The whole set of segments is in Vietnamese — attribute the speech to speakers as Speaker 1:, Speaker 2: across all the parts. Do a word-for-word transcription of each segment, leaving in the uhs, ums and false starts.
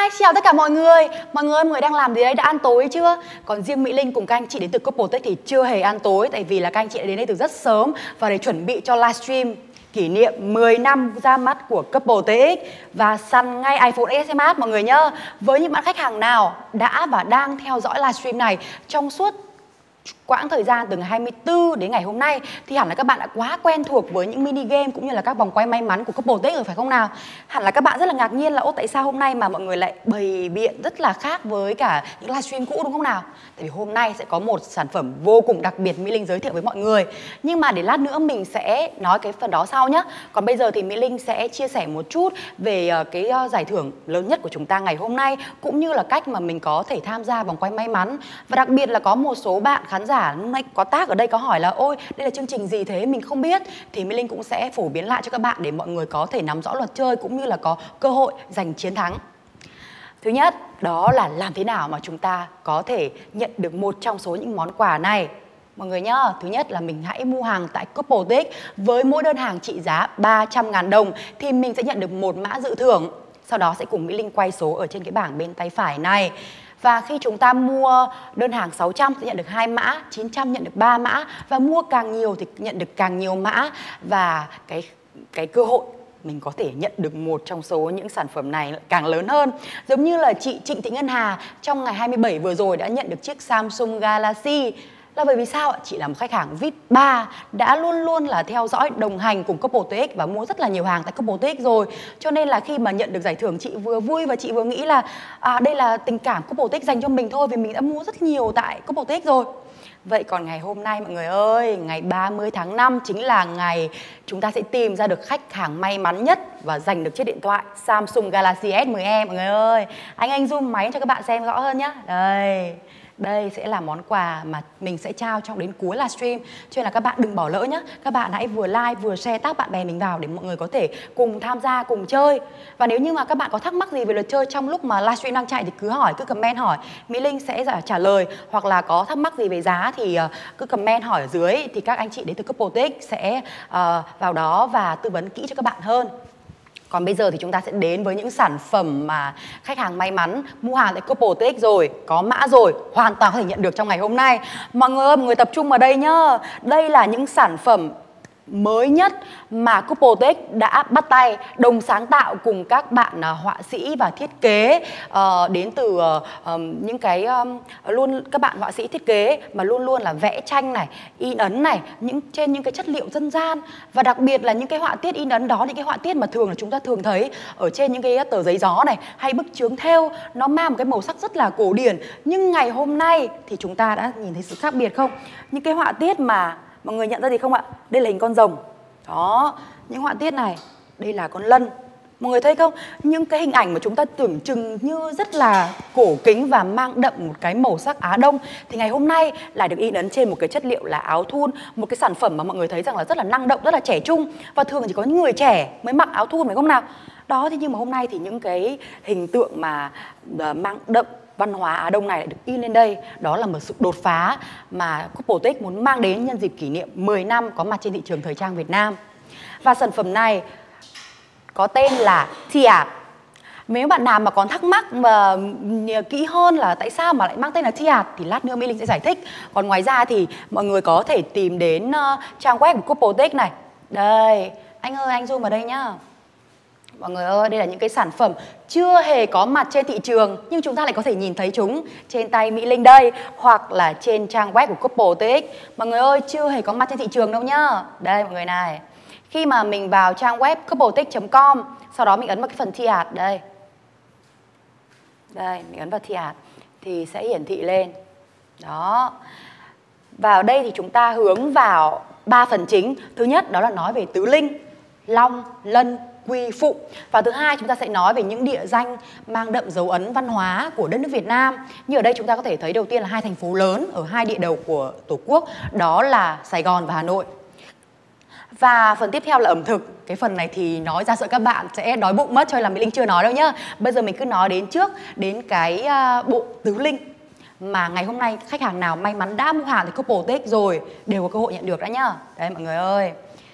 Speaker 1: Hi, xin chào tất cả mọi người. Mọi người, mọi người đang làm gì đấy? Đã ăn tối chưa? Còn riêng Mỹ Linh cùng các anh chị đến từ Couple thì chưa hề ăn tối. Tại vì là các anh chị đã đến đây từ rất sớm và để chuẩn bị cho livestream kỷ niệm mười năm ra mắt của Couple tê ích và săn ngay iPhone ích ét Max mọi người nhá. Với những bạn khách hàng nào đã và đang theo dõi livestream này trong suốt quãng thời gian từ ngày hai mươi tư đến ngày hôm nay thì hẳn là các bạn đã quá quen thuộc với những mini game cũng như là các vòng quay may mắn của Couple tê ích rồi phải không nào? Hẳn là các bạn rất là ngạc nhiên là ô tại sao hôm nay mà mọi người lại bày biện rất là khác với cả những livestream cũ đúng không nào? Tại vì hôm nay sẽ có một sản phẩm vô cùng đặc biệt Mỹ Linh giới thiệu với mọi người. Nhưng mà để lát nữa mình sẽ nói cái phần đó sau nhé. Còn bây giờ thì Mỹ Linh sẽ chia sẻ một chút về cái giải thưởng lớn nhất của chúng ta ngày hôm nay cũng như là cách mà mình có thể tham gia vòng quay may mắn. Và đặc biệt là có một số bạn khán giả hôm nay có tag ở đây có hỏi là ôi đây là chương trình gì thế mình không biết, thì Mỹ Linh cũng sẽ phổ biến lại cho các bạn để mọi người có thể nắm rõ luật chơi cũng như là có cơ hội giành chiến thắng. Thứ nhất đó là làm thế nào mà chúng ta có thể nhận được một trong số những món quà này mọi người nhá. Thứ nhất là mình hãy mua hàng tại Couple tê ích với mỗi đơn hàng trị giá ba trăm ngàn đồng thì mình sẽ nhận được một mã dự thưởng. Sau đó sẽ cùng Mỹ Linh quay số ở trên cái bảng bên tay phải này. Và khi chúng ta mua đơn hàng sáu trăm sẽ nhận được hai mã, chín trăm nhận được ba mã và mua càng nhiều thì nhận được càng nhiều mã và cái cái cơ hội mình có thể nhận được một trong số những sản phẩm này càng lớn hơn. Giống như là chị Trịnh Thị Ngân Hà trong ngày hai mươi bảy vừa rồi đã nhận được chiếc Samsung Galaxy. Là bởi vì sao ạ? Chị là một khách hàng vê i pê ba đã luôn luôn là theo dõi đồng hành cùng Couple tê ích và mua rất là nhiều hàng tại Couple tê ích rồi. Cho nên là khi mà nhận được giải thưởng chị vừa vui và chị vừa nghĩ là à, đây là tình cảm Couple tê ích dành cho mình thôi vì mình đã mua rất nhiều tại Couple tê ích rồi. Vậy còn ngày hôm nay mọi người ơi, ngày ba mươi tháng năm chính là ngày chúng ta sẽ tìm ra được khách hàng may mắn nhất và giành được chiếc điện thoại Samsung Galaxy S mười e mọi người ơi. Anh anh zoom máy cho các bạn xem rõ hơn nhé. Đây. Đây sẽ là món quà mà mình sẽ trao trong đến cuối livestream. Cho nên là các bạn đừng bỏ lỡ nhé. Các bạn hãy vừa like vừa share tag bạn bè mình vào để mọi người có thể cùng tham gia, cùng chơi. Và nếu như mà các bạn có thắc mắc gì về luật chơi trong lúc mà livestream đang chạy thì cứ hỏi, cứ comment hỏi. Mỹ Linh sẽ trả lời. Hoặc là có thắc mắc gì về giá thì cứ comment hỏi ở dưới. Thì các anh chị đến từ Couple tê ích sẽ uh, vào đó và tư vấn kỹ cho các bạn hơn. Còn bây giờ thì chúng ta sẽ đến với những sản phẩm mà khách hàng may mắn mua hàng tại Couple tê ích rồi, có mã rồi, hoàn toàn có thể nhận được trong ngày hôm nay. Mọi người ơi, mọi người tập trung vào đây nhá. Đây là những sản phẩm mới nhất mà Couple tê ích đã bắt tay đồng sáng tạo cùng các bạn uh, họa sĩ và thiết kế uh, đến từ uh, um, những cái um, luôn các bạn họa sĩ thiết kế mà luôn luôn là vẽ tranh này, in ấn này, những trên những cái chất liệu dân gian và đặc biệt là những cái họa tiết in ấn đó, những cái họa tiết mà thường là chúng ta thường thấy ở trên những cái tờ giấy gió này hay bức chướng thêu, nó mang một cái màu sắc rất là cổ điển. Nhưng ngày hôm nay thì chúng ta đã nhìn thấy sự khác biệt không? Những cái họa tiết mà mọi người nhận ra gì không ạ? Đây là hình con rồng. Đó, những họa tiết này, đây là con lân. Mọi người thấy không? Những cái hình ảnh mà chúng ta tưởng chừng như rất là cổ kính và mang đậm một cái màu sắc Á Đông thì ngày hôm nay lại được in ấn trên một cái chất liệu là áo thun, một cái sản phẩm mà mọi người thấy rằng là rất là năng động, rất là trẻ trung và thường chỉ có những người trẻ mới mặc áo thun phải không nào? Đó, thế nhưng mà hôm nay thì những cái hình tượng mà uh, mang đậm văn hóa Á Đông này lại được in lên đây. Đó là một sự đột phá mà Couple tê ích muốn mang đến nhân dịp kỷ niệm mười năm có mặt trên thị trường thời trang Việt Nam. Và sản phẩm này có tên là Tiart. Nếu bạn nào mà còn thắc mắc mà kỹ hơn là tại sao mà lại mang tên là Tiart thì lát nữa Mỹ Linh sẽ giải thích. Còn ngoài ra thì mọi người có thể tìm đến uh, trang web của Couple tê ích này. Đây, anh ơi anh zoom vào đây nhá. Mọi người ơi, đây là những cái sản phẩm chưa hề có mặt trên thị trường nhưng chúng ta lại có thể nhìn thấy chúng trên tay Mỹ Linh đây hoặc là trên trang web của Couple tê ích. Mọi người ơi, chưa hề có mặt trên thị trường đâu nhá. Đây mọi người này. Khi mà mình vào trang web couple tê ích chấm com, sau đó mình ấn vào cái phần Tiart đây. Đây, mình ấn vào Tiart thì sẽ hiển thị lên. Đó. Vào đây thì chúng ta hướng vào ba phần chính. Thứ nhất đó là nói về tứ linh, long, lân, quy, phụ. Và thứ hai chúng ta sẽ nói về những địa danh mang đậm dấu ấn văn hóa của đất nước Việt Nam. Như ở đây chúng ta có thể thấy đầu tiên là hai thành phố lớn ở hai địa đầu của Tổ quốc, đó là Sài Gòn và Hà Nội. Và phần tiếp theo là ẩm thực. Cái phần này thì nói ra sợ các bạn sẽ đói bụng mất, cho nên là Mỹ Linh chưa nói đâu nhá. Bây giờ mình cứ nói đến trước đến cái bộ tứ linh mà ngày hôm nay khách hàng nào may mắn đã mua hàng thì Couple tê ích rồi đều có cơ hội nhận được đã nhá. Đấy mọi người ơi.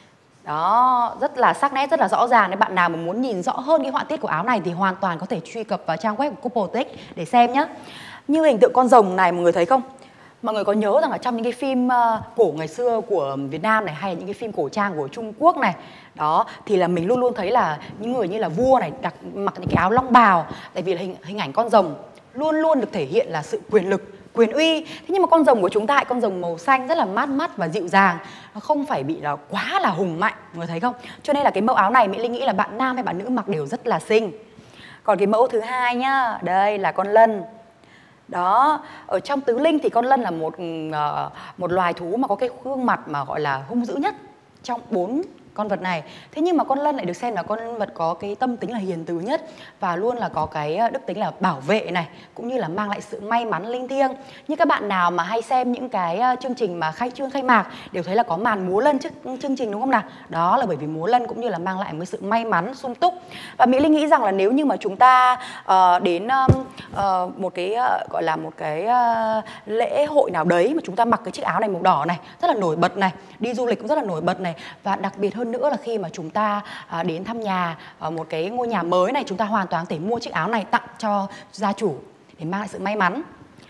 Speaker 1: Đó, rất là sắc nét, rất là rõ ràng. Nếu bạn nào mà muốn nhìn rõ hơn cái họa tiết của áo này thì hoàn toàn có thể truy cập vào trang web của Coupletech để xem nhé. Như hình tượng con rồng này mọi người thấy không? Mọi người có nhớ rằng là trong những cái phim uh, cổ ngày xưa của Việt Nam này, hay là những cái phim cổ trang của Trung Quốc này, đó thì là mình luôn luôn thấy là những người như là vua này đặc mặc những cái áo long bào, tại vì là hình hình ảnh con rồng luôn luôn được thể hiện là sự quyền lực, quyền uy. Thế nhưng mà con rồng của chúng ta, con rồng màu xanh rất là mát mắt và dịu dàng, nó không phải bị là quá là hùng mạnh, mọi người thấy không? Cho nên là cái mẫu áo này Mỹ Linh nghĩ là bạn nam hay bạn nữ mặc đều rất là xinh. Còn cái mẫu thứ hai nhá, đây là con lân. Đó, ở trong tứ linh thì con lân là một uh, một loài thú mà có cái gương mặt mà gọi là hung dữ nhất trong bốn con vật này. Thế nhưng mà con lân lại được xem là con vật có cái tâm tính là hiền từ nhất, và luôn là có cái đức tính là bảo vệ này, cũng như là mang lại sự may mắn linh thiêng. Như các bạn nào mà hay xem những cái chương trình mà khai trương khai mạc đều thấy là có màn múa lân trước chương trình, đúng không nào? Đó là bởi vì múa lân cũng như là mang lại một cái sự may mắn sung túc. Và Mỹ Linh nghĩ rằng là nếu như mà chúng ta uh, đến um, uh, một cái uh, gọi là một cái uh, lễ hội nào đấy mà chúng ta mặc cái chiếc áo này màu đỏ này rất là nổi bật này, đi du lịch cũng rất là nổi bật này, và đặc biệt hơn nữa là khi mà chúng ta à, đến thăm nhà ở một cái ngôi nhà mới này, chúng ta hoàn toàn có thể mua chiếc áo này tặng cho gia chủ để mang lại sự may mắn.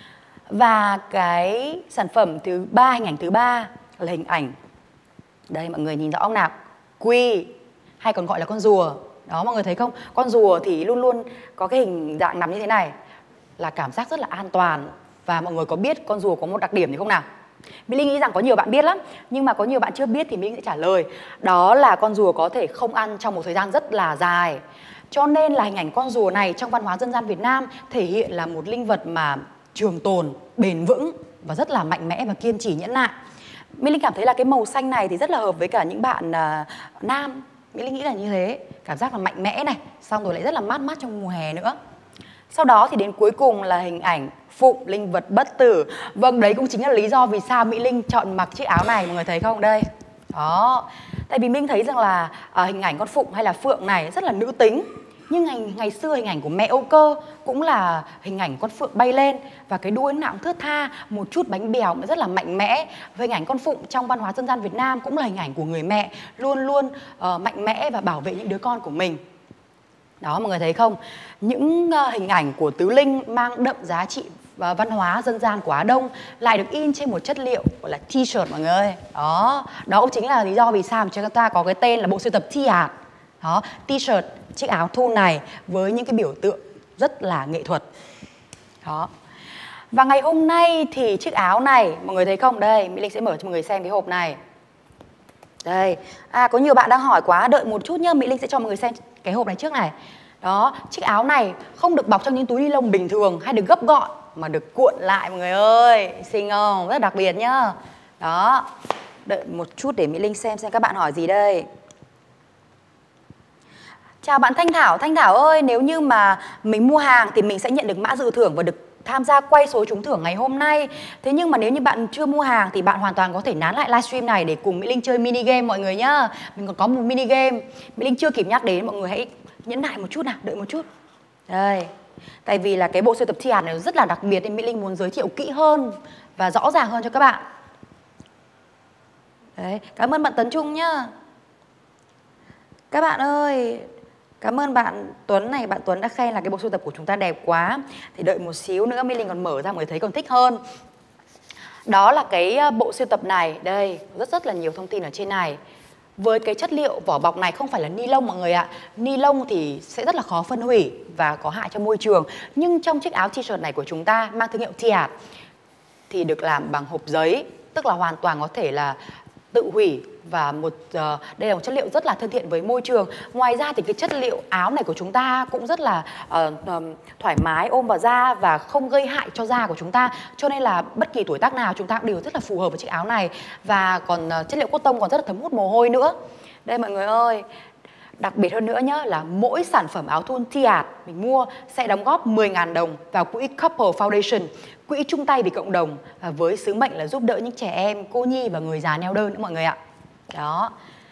Speaker 1: Và cái sản phẩm thứ ba, hình ảnh thứ ba là hình ảnh, đây mọi người nhìn rõ không nào, quy hay còn gọi là con rùa. Đó, mọi người thấy không? Con rùa thì luôn luôn có cái hình dạng nằm như thế này, là cảm giác rất là an toàn. Và mọi người có biết con rùa có một đặc điểm gì không nào? Mỹ Linh nghĩ rằng có nhiều bạn biết lắm, nhưng mà có nhiều bạn chưa biết thì Mỹ Linh sẽ trả lời. Đó là con rùa có thể không ăn trong một thời gian rất là dài. Cho nên là hình ảnh con rùa này trong văn hóa dân gian Việt Nam thể hiện là một linh vật mà trường tồn, bền vững và rất là mạnh mẽ và kiên trì nhẫn nại. Mỹ Linh cảm thấy là cái màu xanh này thì rất là hợp với cả những bạn uh, nam. Mỹ Linh nghĩ là như thế, cảm giác là mạnh mẽ này, xong rồi lại rất là mát mát trong mùa hè nữa. Sau đó thì đến cuối cùng là hình ảnh phụng, linh vật bất tử. Vâng, đấy cũng chính là lý do vì sao Mỹ Linh chọn mặc chiếc áo này, mọi người thấy không? Đây. Đó. Tại vì mình thấy rằng là à, hình ảnh con phụng hay là phượng này rất là nữ tính. Nhưng ngày, ngày xưa hình ảnh của mẹ Âu Cơ cũng là hình ảnh con phượng bay lên, và cái đuôi nào cũng thướt tha, một chút bánh bèo mà rất là mạnh mẽ. Và hình ảnh con phụng trong văn hóa dân gian Việt Nam cũng là hình ảnh của người mẹ luôn luôn uh, mạnh mẽ và bảo vệ những đứa con của mình. Đó, mọi người thấy không? Những uh, hình ảnh của tứ linh mang đậm giá trị và văn hóa dân gian của Á Đông lại được in trên một chất liệu gọi là t-shirt mọi người ơi. Đó, đó cũng chính là lý do vì sao mà chúng ta có cái tên là bộ sưu tập T-art. Đó, t-shirt, chiếc áo thun này với những cái biểu tượng rất là nghệ thuật. Đó. Và ngày hôm nay thì chiếc áo này, mọi người thấy không? Đây, Mỹ Linh sẽ mở cho mọi người xem cái hộp này. Đây, à có nhiều bạn đang hỏi quá, đợi một chút nhá, Mỹ Linh sẽ cho mọi người xem cái hộp này trước này. Đó, chiếc áo này không được bọc trong những túi ni lông bình thường hay được gấp gọn, mà được cuộn lại mọi người ơi. Xinh không? Rất đặc biệt nhá. Đó, đợi một chút để Mỹ Linh xem xem các bạn hỏi gì đây. Chào bạn Thanh Thảo. Thanh Thảo ơi, nếu như mà mình mua hàng thì mình sẽ nhận được mã dự thưởng và được tham gia quay số trúng thưởng ngày hôm nay. Thế nhưng mà nếu như bạn chưa mua hàng thì bạn hoàn toàn có thể nán lại livestream này để cùng Mỹ Linh chơi mini game mọi người nhá. Mình còn có một mini game Mỹ Linh chưa kịp nhắc đến, mọi người hãy nhẫn nại một chút nào, đợi một chút. Đây, tại vì là cái bộ sưu tập T-art này rất là đặc biệt nên Mỹ Linh muốn giới thiệu kỹ hơn và rõ ràng hơn cho các bạn. Đấy, cảm ơn bạn Tấn Trung nhá. Các bạn ơi, cảm ơn bạn Tuấn này, bạn Tuấn đã khen là cái bộ sưu tập của chúng ta đẹp quá. Thì đợi một xíu nữa Mỹ Linh còn mở ra mọi người thấy còn thích hơn. Đó là cái bộ sưu tập này, đây, rất rất là nhiều thông tin ở trên này. Với cái chất liệu vỏ bọc này không phải là ni lông mọi người ạ. Ni lông thì sẽ rất là khó phân hủy và có hại cho môi trường. Nhưng trong chiếc áo t-shirt này của chúng ta mang thương hiệu T-art thì được làm bằng hộp giấy, tức là hoàn toàn có thể là tự hủy, và một uh, đây là một chất liệu rất là thân thiện với môi trường. Ngoài ra thì cái chất liệu áo này của chúng ta cũng rất là uh, um, thoải mái ôm vào da và không gây hại cho da của chúng ta, cho nên là bất kỳ tuổi tác nào chúng ta cũng đều rất là phù hợp với chiếc áo này. Và còn uh, chất liệu cotton còn rất là thấm hút mồ hôi nữa. Đây mọi người ơi, đặc biệt hơn nữa nhá, là mỗi sản phẩm áo thun T-art mình mua sẽ đóng góp mười nghìn đồng vào quỹ Couple Foundation, quỹ chung tay vì cộng đồng, với sứ mệnh là giúp đỡ những trẻ em, cô nhi và người già neo đơn nữa mọi người ạ. Đó.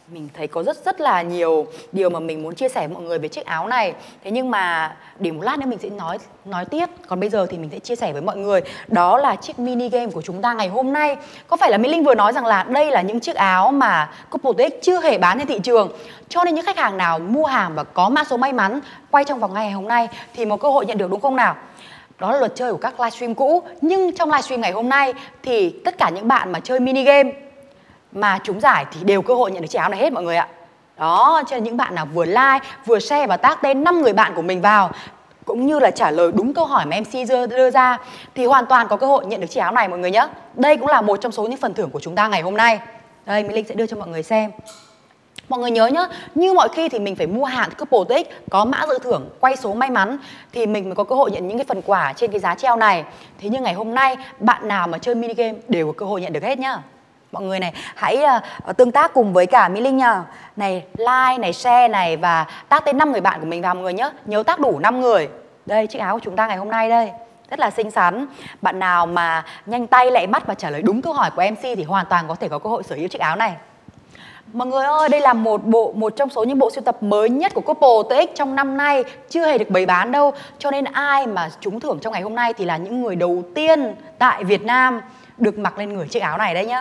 Speaker 1: Mình thấy có rất rất là nhiều điều mà mình muốn chia sẻ với mọi người về chiếc áo này. Thế nhưng mà để một lát nữa mình sẽ nói nói tiếp. Còn bây giờ thì mình sẽ chia sẻ với mọi người đó là chiếc mini game của chúng ta ngày hôm nay. Có phải là Mỹ Linh vừa nói rằng là đây là những chiếc áo mà Copotech chưa hề bán trên thị trường, cho nên những khách hàng nào mua hàng và có mã số may mắn quay trong vòng ngày hôm nay thì một cơ hội nhận được, đúng không nào? Đó là luật chơi của các livestream cũ. Nhưng trong livestream ngày hôm nay thì tất cả những bạn mà chơi mini game mà trúng giải thì đều cơ hội nhận được chiếc áo này hết mọi người ạ. Đó, cho nên những bạn nào vừa like, vừa share và tag tên năm người bạn của mình vào, cũng như là trả lời đúng câu hỏi mà em xê đưa, đưa ra, thì hoàn toàn có cơ hội nhận được chiếc áo này mọi người nhé. Đây cũng là một trong số những phần thưởng của chúng ta ngày hôm nay. Đây, Mỹ Linh sẽ đưa cho mọi người xem. Mọi người nhớ nhá, như mọi khi thì mình phải mua hàng Copotech, có mã dự thưởng, quay số may mắn thì mình mới có cơ hội nhận những cái phần quà trên cái giá treo này. Thế nhưng ngày hôm nay, bạn nào mà chơi mini game đều có cơ hội nhận được hết nhá. Mọi người này, hãy uh, tương tác cùng với cả Mỹ Linh nha. Này, like, này, share này và tag tên năm người bạn của mình vào mọi người nhé. Nhớ tag đủ năm người. Đây, chiếc áo của chúng ta ngày hôm nay đây. Rất là xinh xắn. Bạn nào mà nhanh tay lẹ mắt và trả lời đúng câu hỏi của em xê thì hoàn toàn có thể có cơ hội sở hữu chiếc áo này. Mọi người ơi, đây là một bộ một trong số những bộ sưu tập mới nhất của Copotech trong năm nay, chưa hề được bày bán đâu. Cho nên ai mà trúng thưởng trong ngày hôm nay thì là những người đầu tiên tại Việt Nam được mặc lên người chiếc áo này đấy nhá.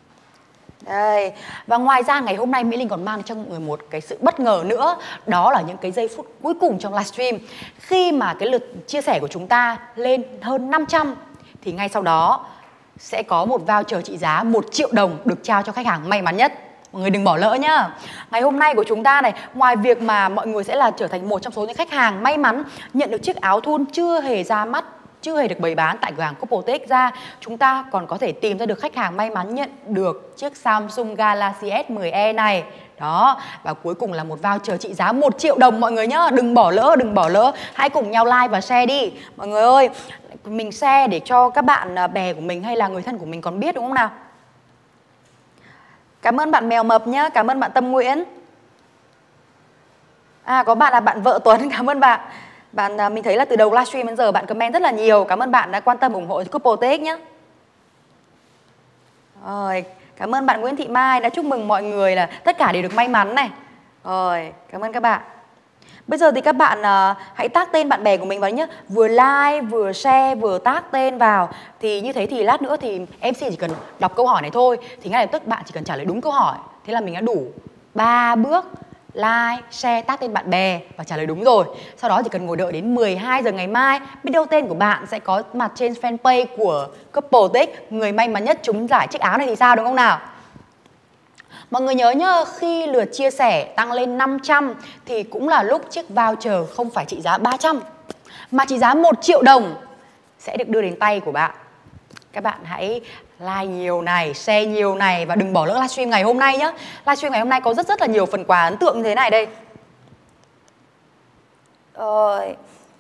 Speaker 1: Đây, và ngoài ra ngày hôm nay Mỹ Linh còn mang cho mọi người một cái sự bất ngờ nữa. Đó là những cái giây phút cuối cùng trong livestream. Khi mà cái lượt chia sẻ của chúng ta lên hơn năm trăm thì ngay sau đó sẽ có một voucher trị giá một triệu đồng được trao cho khách hàng may mắn nhất. Mọi người đừng bỏ lỡ nhá. Ngày hôm nay của chúng ta này, ngoài việc mà mọi người sẽ là trở thành một trong số những khách hàng may mắn nhận được chiếc áo thun chưa hề ra mắt, chưa hề được bày bán tại cửa hàng Copotech ra, chúng ta còn có thể tìm ra được khách hàng may mắn nhận được chiếc Samsung Galaxy S mười e này. Đó, và cuối cùng là một voucher trị giá một triệu đồng mọi người nhá. Đừng bỏ lỡ, đừng bỏ lỡ. Hãy cùng nhau like và share đi. Mọi người ơi, mình share để cho các bạn bè của mình hay là người thân của mình còn biết, đúng không nào? Cảm ơn bạn Mèo Mập nhá, cảm ơn bạn Tâm Nguyễn. À, có bạn là bạn vợ Tuấn, cảm ơn bạn. Bạn mình thấy là từ đầu livestream đến giờ bạn comment rất là nhiều. Cảm ơn bạn đã quan tâm ủng hộ Copotech nhé. Rồi, cảm ơn bạn Nguyễn Thị Mai đã chúc mừng mọi người là tất cả đều được may mắn này. Rồi, cảm ơn các bạn. Bây giờ thì các bạn uh, hãy tag tên bạn bè của mình vào nhé. Vừa like, vừa share, vừa tag tên vào. Thì như thế thì lát nữa thì em xê chỉ cần đọc câu hỏi này thôi. Thì ngay lập tức bạn chỉ cần trả lời đúng câu hỏi. Thế là mình đã đủ ba bước: like, share, tag tên bạn bè và trả lời đúng rồi. Sau đó chỉ cần ngồi đợi đến mười hai giờ ngày mai, biết đâu tên của bạn sẽ có mặt trên fanpage của Copotech, người may mắn nhất trúng giải chiếc áo này thì sao, đúng không nào? Mọi người nhớ nhá, khi lượt chia sẻ tăng lên năm trăm thì cũng là lúc chiếc voucher không phải trị giá ba trăm mà trị giá một triệu đồng sẽ được đưa đến tay của bạn. Các bạn hãy like nhiều này, share nhiều này và đừng bỏ lỡ livestream ngày hôm nay nhé. Livestream ngày hôm nay có rất rất là nhiều phần quà ấn tượng như thế này đây. Rồi.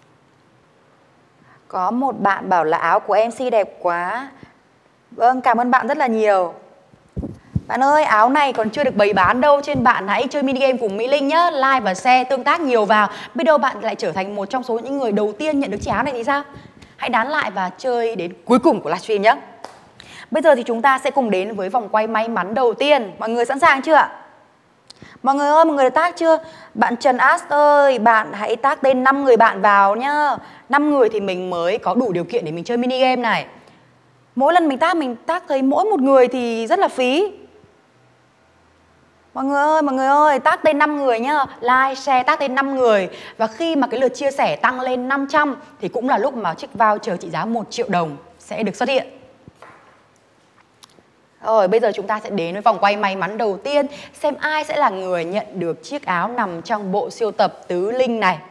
Speaker 1: Có một bạn bảo là áo của em xê đẹp quá. Vâng, cảm ơn bạn rất là nhiều. Bạn ơi, áo này còn chưa được bày bán đâu, trên bạn hãy chơi mini game cùng Mỹ Linh nhé. Like và share, tương tác nhiều vào. Biết đâu bạn lại trở thành một trong số những người đầu tiên nhận được chiếc áo này thì sao? Hãy đán lại và chơi đến cuối cùng của livestream nhé. Bây giờ thì chúng ta sẽ cùng đến với vòng quay may mắn đầu tiên. Mọi người sẵn sàng chưa ạ? Mọi người ơi, mọi người đã tag chưa? Bạn Trần As ơi, bạn hãy tag tên năm người bạn vào nhá. năm người thì mình mới có đủ điều kiện để mình chơi mini game này. Mỗi lần mình tag, mình tag thấy mỗi một người thì rất là phí. Mọi người ơi, mọi người ơi, tag tên năm người nhá. Like, share, tag tên năm người. Và khi mà cái lượt chia sẻ tăng lên năm trăm thì cũng là lúc mà chiếc voucher trị giá một triệu đồng sẽ được xuất hiện. Rồi, bây giờ chúng ta sẽ đến với vòng quay may mắn đầu tiên, xem ai sẽ là người nhận được chiếc áo nằm trong bộ sưu tập tứ linh này.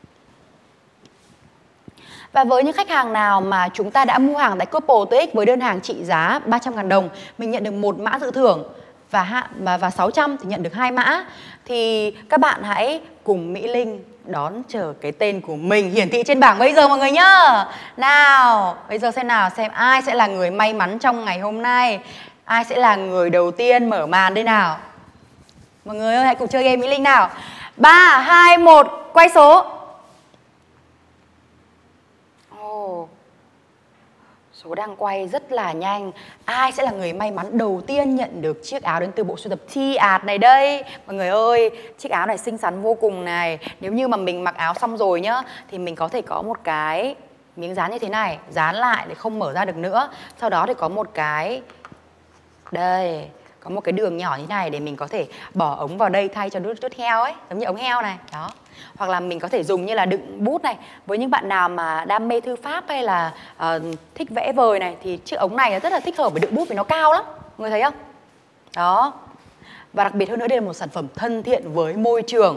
Speaker 1: Và với những khách hàng nào mà chúng ta đã mua hàng tại Copotech với đơn hàng trị giá ba trăm nghìn đồng, mình nhận được một mã dự thưởng và hạ và, và sáu trăm thì nhận được hai mã, thì các bạn hãy cùng Mỹ Linh đón chờ cái tên của mình hiển thị trên bảng bây giờ mọi người nhá. Nào, bây giờ xem nào, xem ai sẽ là người may mắn trong ngày hôm nay. Ai sẽ là người đầu tiên mở màn đây nào? Mọi người ơi, hãy cùng chơi game Mỹ Linh nào. Ba, hai, một, quay số. Ồ. Số đang quay rất là nhanh. Ai sẽ là người may mắn đầu tiên nhận được chiếc áo đến từ bộ sưu tập T-Art này đây? Mọi người ơi, chiếc áo này xinh xắn vô cùng này. Nếu như mà mình mặc áo xong rồi nhá, thì mình có thể có một cái miếng dán như thế này, dán lại để không mở ra được nữa. Sau đó thì có một cái, đây, có một cái đường nhỏ như này để mình có thể bỏ ống vào đây thay cho đút đút heo ấy, giống như ống heo này, đó. Hoặc là mình có thể dùng như là đựng bút này. Với những bạn nào mà đam mê thư pháp hay là uh, thích vẽ vời này thì chiếc ống này rất là thích hợp với đựng bút vì nó cao lắm. Mọi người thấy không? Đó. Và đặc biệt hơn nữa, đây là một sản phẩm thân thiện với môi trường.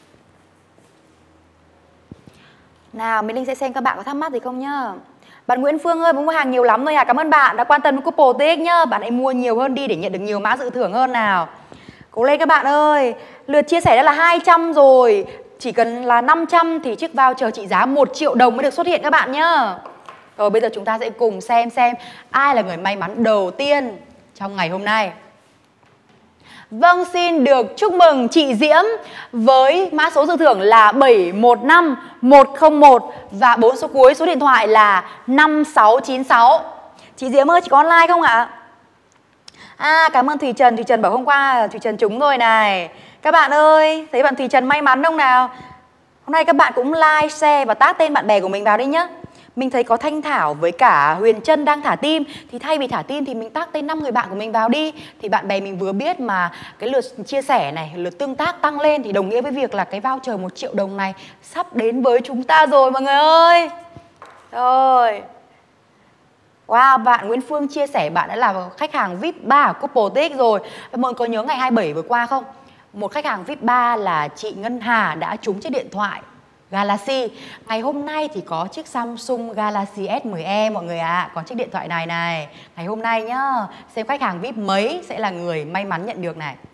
Speaker 1: Nào, Mỹ Linh sẽ xem các bạn có thắc mắc gì không nhá. Bạn Nguyễn Phương ơi, muốn mua hàng nhiều lắm rồi à? Cảm ơn bạn đã quan tâm đến coupon tê ích nhá. Bạn hãy mua nhiều hơn đi để nhận được nhiều mã dự thưởng hơn nào. Cố lên các bạn ơi. Lượt chia sẻ đã là hai trăm rồi. Chỉ cần là năm trăm thì chiếc voucher trị giá một triệu đồng mới được xuất hiện các bạn nhá. Rồi bây giờ chúng ta sẽ cùng xem xem ai là người may mắn đầu tiên trong ngày hôm nay. Vâng, xin được chúc mừng chị Diễm với mã số dự thưởng là bảy một năm một không một và bốn số cuối số điện thoại là năm sáu chín sáu. Chị Diễm ơi, chị có online không ạ? À, cảm ơn Thùy Trần. Thùy Trần bảo hôm qua Thùy Trần trúng rồi này. Các bạn ơi, thấy bạn Thùy Trần may mắn không nào? Hôm nay các bạn cũng like, share và tag tên bạn bè của mình vào đi nhá. Mình thấy có Thanh Thảo với cả Huyền Trân đang thả tim. Thì thay vì thả tim thì mình tag tên năm người bạn của mình vào đi. Thì bạn bè mình vừa biết mà cái lượt chia sẻ này, lượt tương tác tăng lên thì đồng nghĩa với việc là cái voucher một triệu đồng này sắp đến với chúng ta rồi mọi người ơi. Rồi. Wow, bạn Nguyễn Phương chia sẻ bạn đã là khách hàng vi ai pi ba của Couple tê ích rồi. Mọi người có nhớ ngày hai mươi bảy vừa qua không? Một khách hàng vi ai pi ba là chị Ngân Hà đã trúng chiếc điện thoại Galaxy. Ngày hôm nay thì có chiếc Samsung Galaxy S mười e mọi người ạ. À. Còn chiếc điện thoại này này. Ngày hôm nay nhá. Xem khách hàng vi ai pi mấy sẽ là người may mắn nhận được này.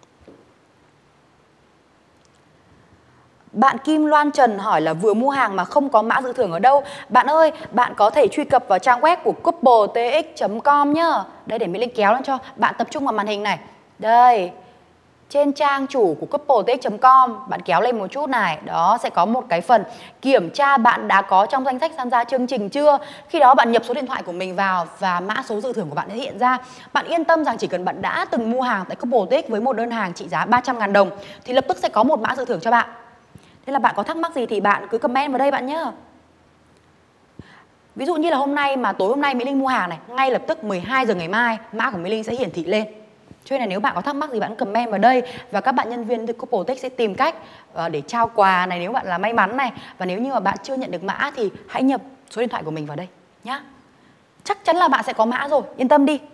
Speaker 1: Bạn Kim Loan Trần hỏi là vừa mua hàng mà không có mã dự thưởng ở đâu. Bạn ơi, bạn có thể truy cập vào trang web của couple t x chấm com nhá. Đây để Mỹ Linh kéo lên cho. Bạn tập trung vào màn hình này. Đây. Trên trang chủ của couple t x chấm com, bạn kéo lên một chút này. Đó, sẽ có một cái phần kiểm tra bạn đã có trong danh sách tham gia chương trình chưa. Khi đó bạn nhập số điện thoại của mình vào và mã số dự thưởng của bạn sẽ hiện ra. Bạn yên tâm rằng chỉ cần bạn đã từng mua hàng tại couple t x với một đơn hàng trị giá ba trăm ngàn đồng thì lập tức sẽ có một mã dự thưởng cho bạn. Thế là bạn có thắc mắc gì thì bạn cứ comment vào đây bạn nhé. Ví dụ như là hôm nay mà tối hôm nay Mỹ Linh mua hàng này, ngay lập tức mười hai giờ ngày mai mã của Mỹ Linh sẽ hiển thị lên. Cho nên là nếu bạn có thắc mắc gì bạn comment vào đây và các bạn nhân viên từ Couple tê ích sẽ tìm cách uh, để trao quà này nếu bạn là may mắn này. Và nếu như mà bạn chưa nhận được mã thì hãy nhập số điện thoại của mình vào đây nhá. Chắc chắn là bạn sẽ có mã rồi, yên tâm đi.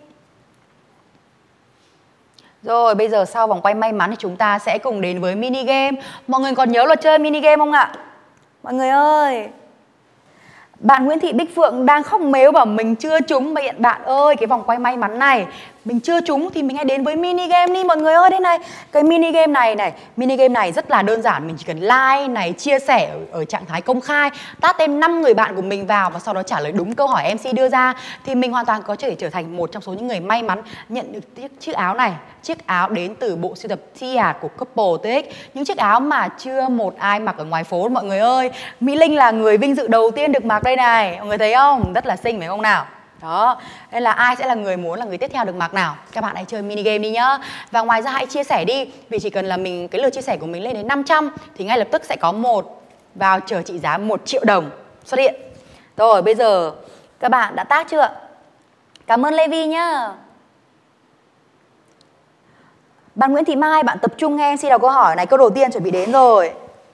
Speaker 1: Rồi bây giờ sau vòng quay may mắn thì chúng ta sẽ cùng đến với mini game. Mọi người còn nhớ luật chơi mini game không ạ? Mọi người ơi, bạn Nguyễn Thị Bích Phượng đang khóc mếu bảo mình chưa trúng. Bạn bạn ơi, cái vòng quay may mắn này mình chưa trúng thì mình hãy đến với mini game đi mọi người ơi. Đây này, cái mini game này này, mini game này rất là đơn giản. Mình chỉ cần like này, chia sẻ ở, ở trạng thái công khai, tag tên năm người bạn của mình vào và sau đó trả lời đúng câu hỏi em xê đưa ra thì mình hoàn toàn có thể trở thành một trong số những người may mắn nhận được chiếc, chiếc áo này. Chiếc áo đến từ bộ sưu tập T-Art của Couple tê ích. Những chiếc áo mà chưa một ai mặc ở ngoài phố mọi người ơi. Mỹ Linh là người vinh dự đầu tiên được mặc đây này. Mọi người thấy không? Rất là xinh phải không nào? Đó, nên là ai sẽ là người muốn là người tiếp theo được mặc nào? Các bạn hãy chơi mini game đi nhá. Và ngoài ra hãy chia sẻ đi. Vì chỉ cần là mình cái lượt chia sẻ của mình lên đến năm trăm thì ngay lập tức sẽ có một voucher trị giá một triệu đồng xuất hiện. Rồi bây giờ các bạn đã tag chưa? Cảm ơn Lê Vi nhá. Bạn Nguyễn Thị Mai, bạn tập trung nghe em xin đọc câu hỏi này. Câu đầu tiên chuẩn bị đến rồi.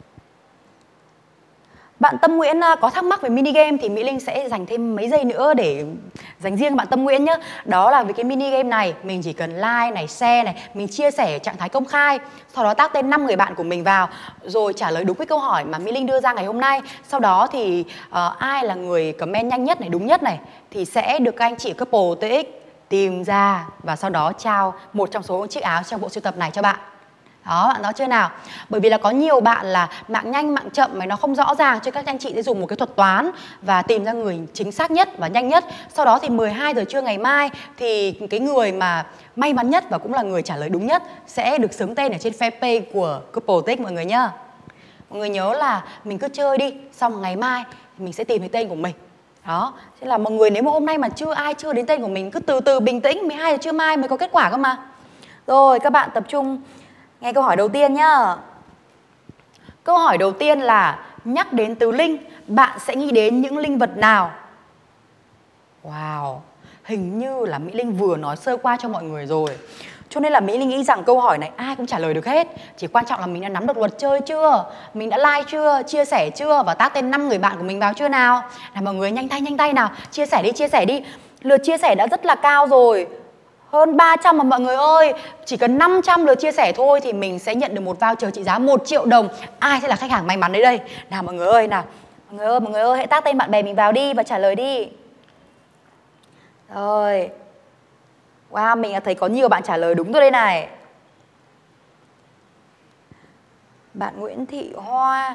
Speaker 1: Bạn Tâm Nguyễn có thắc mắc về mini game thì Mỹ Linh sẽ dành thêm mấy giây nữa để dành riêng bạn Tâm Nguyễn nhé. Đó là với cái mini game này mình chỉ cần like này, share này, mình chia sẻ trạng thái công khai, sau đó tag tên năm người bạn của mình vào rồi trả lời đúng cái câu hỏi mà Mỹ Linh đưa ra ngày hôm nay. Sau đó thì uh, ai là người comment nhanh nhất này, đúng nhất này thì sẽ được các anh chị Couple tê ích tìm ra và sau đó trao một trong số chiếc áo trong bộ sưu tập này cho bạn. Đó, bạn rõ chưa nào? Bởi vì là có nhiều bạn là mạng nhanh, mạng chậm mà nó không rõ ràng, cho các anh chị sẽ dùng một cái thuật toán và tìm ra người chính xác nhất và nhanh nhất. Sau đó thì mười hai giờ trưa ngày mai thì cái người mà may mắn nhất và cũng là người trả lời đúng nhất sẽ được xướng tên ở trên fanpage của Couple tê ích mọi người nhá. Mọi người nhớ là mình cứ chơi đi, xong ngày mai mình sẽ tìm thấy tên của mình. Đó, thế là mọi người nếu mà hôm nay mà chưa ai chưa đến tên của mình cứ từ từ bình tĩnh, mười hai giờ trưa mai mới có kết quả cơ mà. Rồi, các bạn tập trung nghe câu hỏi đầu tiên nhá. Câu hỏi đầu tiên là nhắc đến từ linh, bạn sẽ nghĩ đến những linh vật nào? Wow, hình như là Mỹ Linh vừa nói sơ qua cho mọi người rồi. Cho nên là Mỹ Linh nghĩ rằng câu hỏi này ai cũng trả lời được hết. Chỉ quan trọng là mình đã nắm được luật chơi chưa, mình đã like chưa, chia sẻ chưa và tag tên năm người bạn của mình vào chưa nào. Nào mọi người nhanh tay nhanh tay nào, chia sẻ đi chia sẻ đi. Lượt chia sẻ đã rất là cao rồi, hơn ba trăm mà mọi người ơi. Chỉ cần năm trăm lượt chia sẻ thôi thì mình sẽ nhận được một voucher trị giá một triệu đồng. Ai sẽ là khách hàng may mắn đấy đây? Nào mọi người ơi, nào mọi người ơi, mọi người ơi, hãy tag tên bạn bè mình vào đi và trả lời đi. Rồi. Wow, mình đã thấy có nhiều bạn trả lời đúng rồi đây này. Bạn Nguyễn Thị Hoa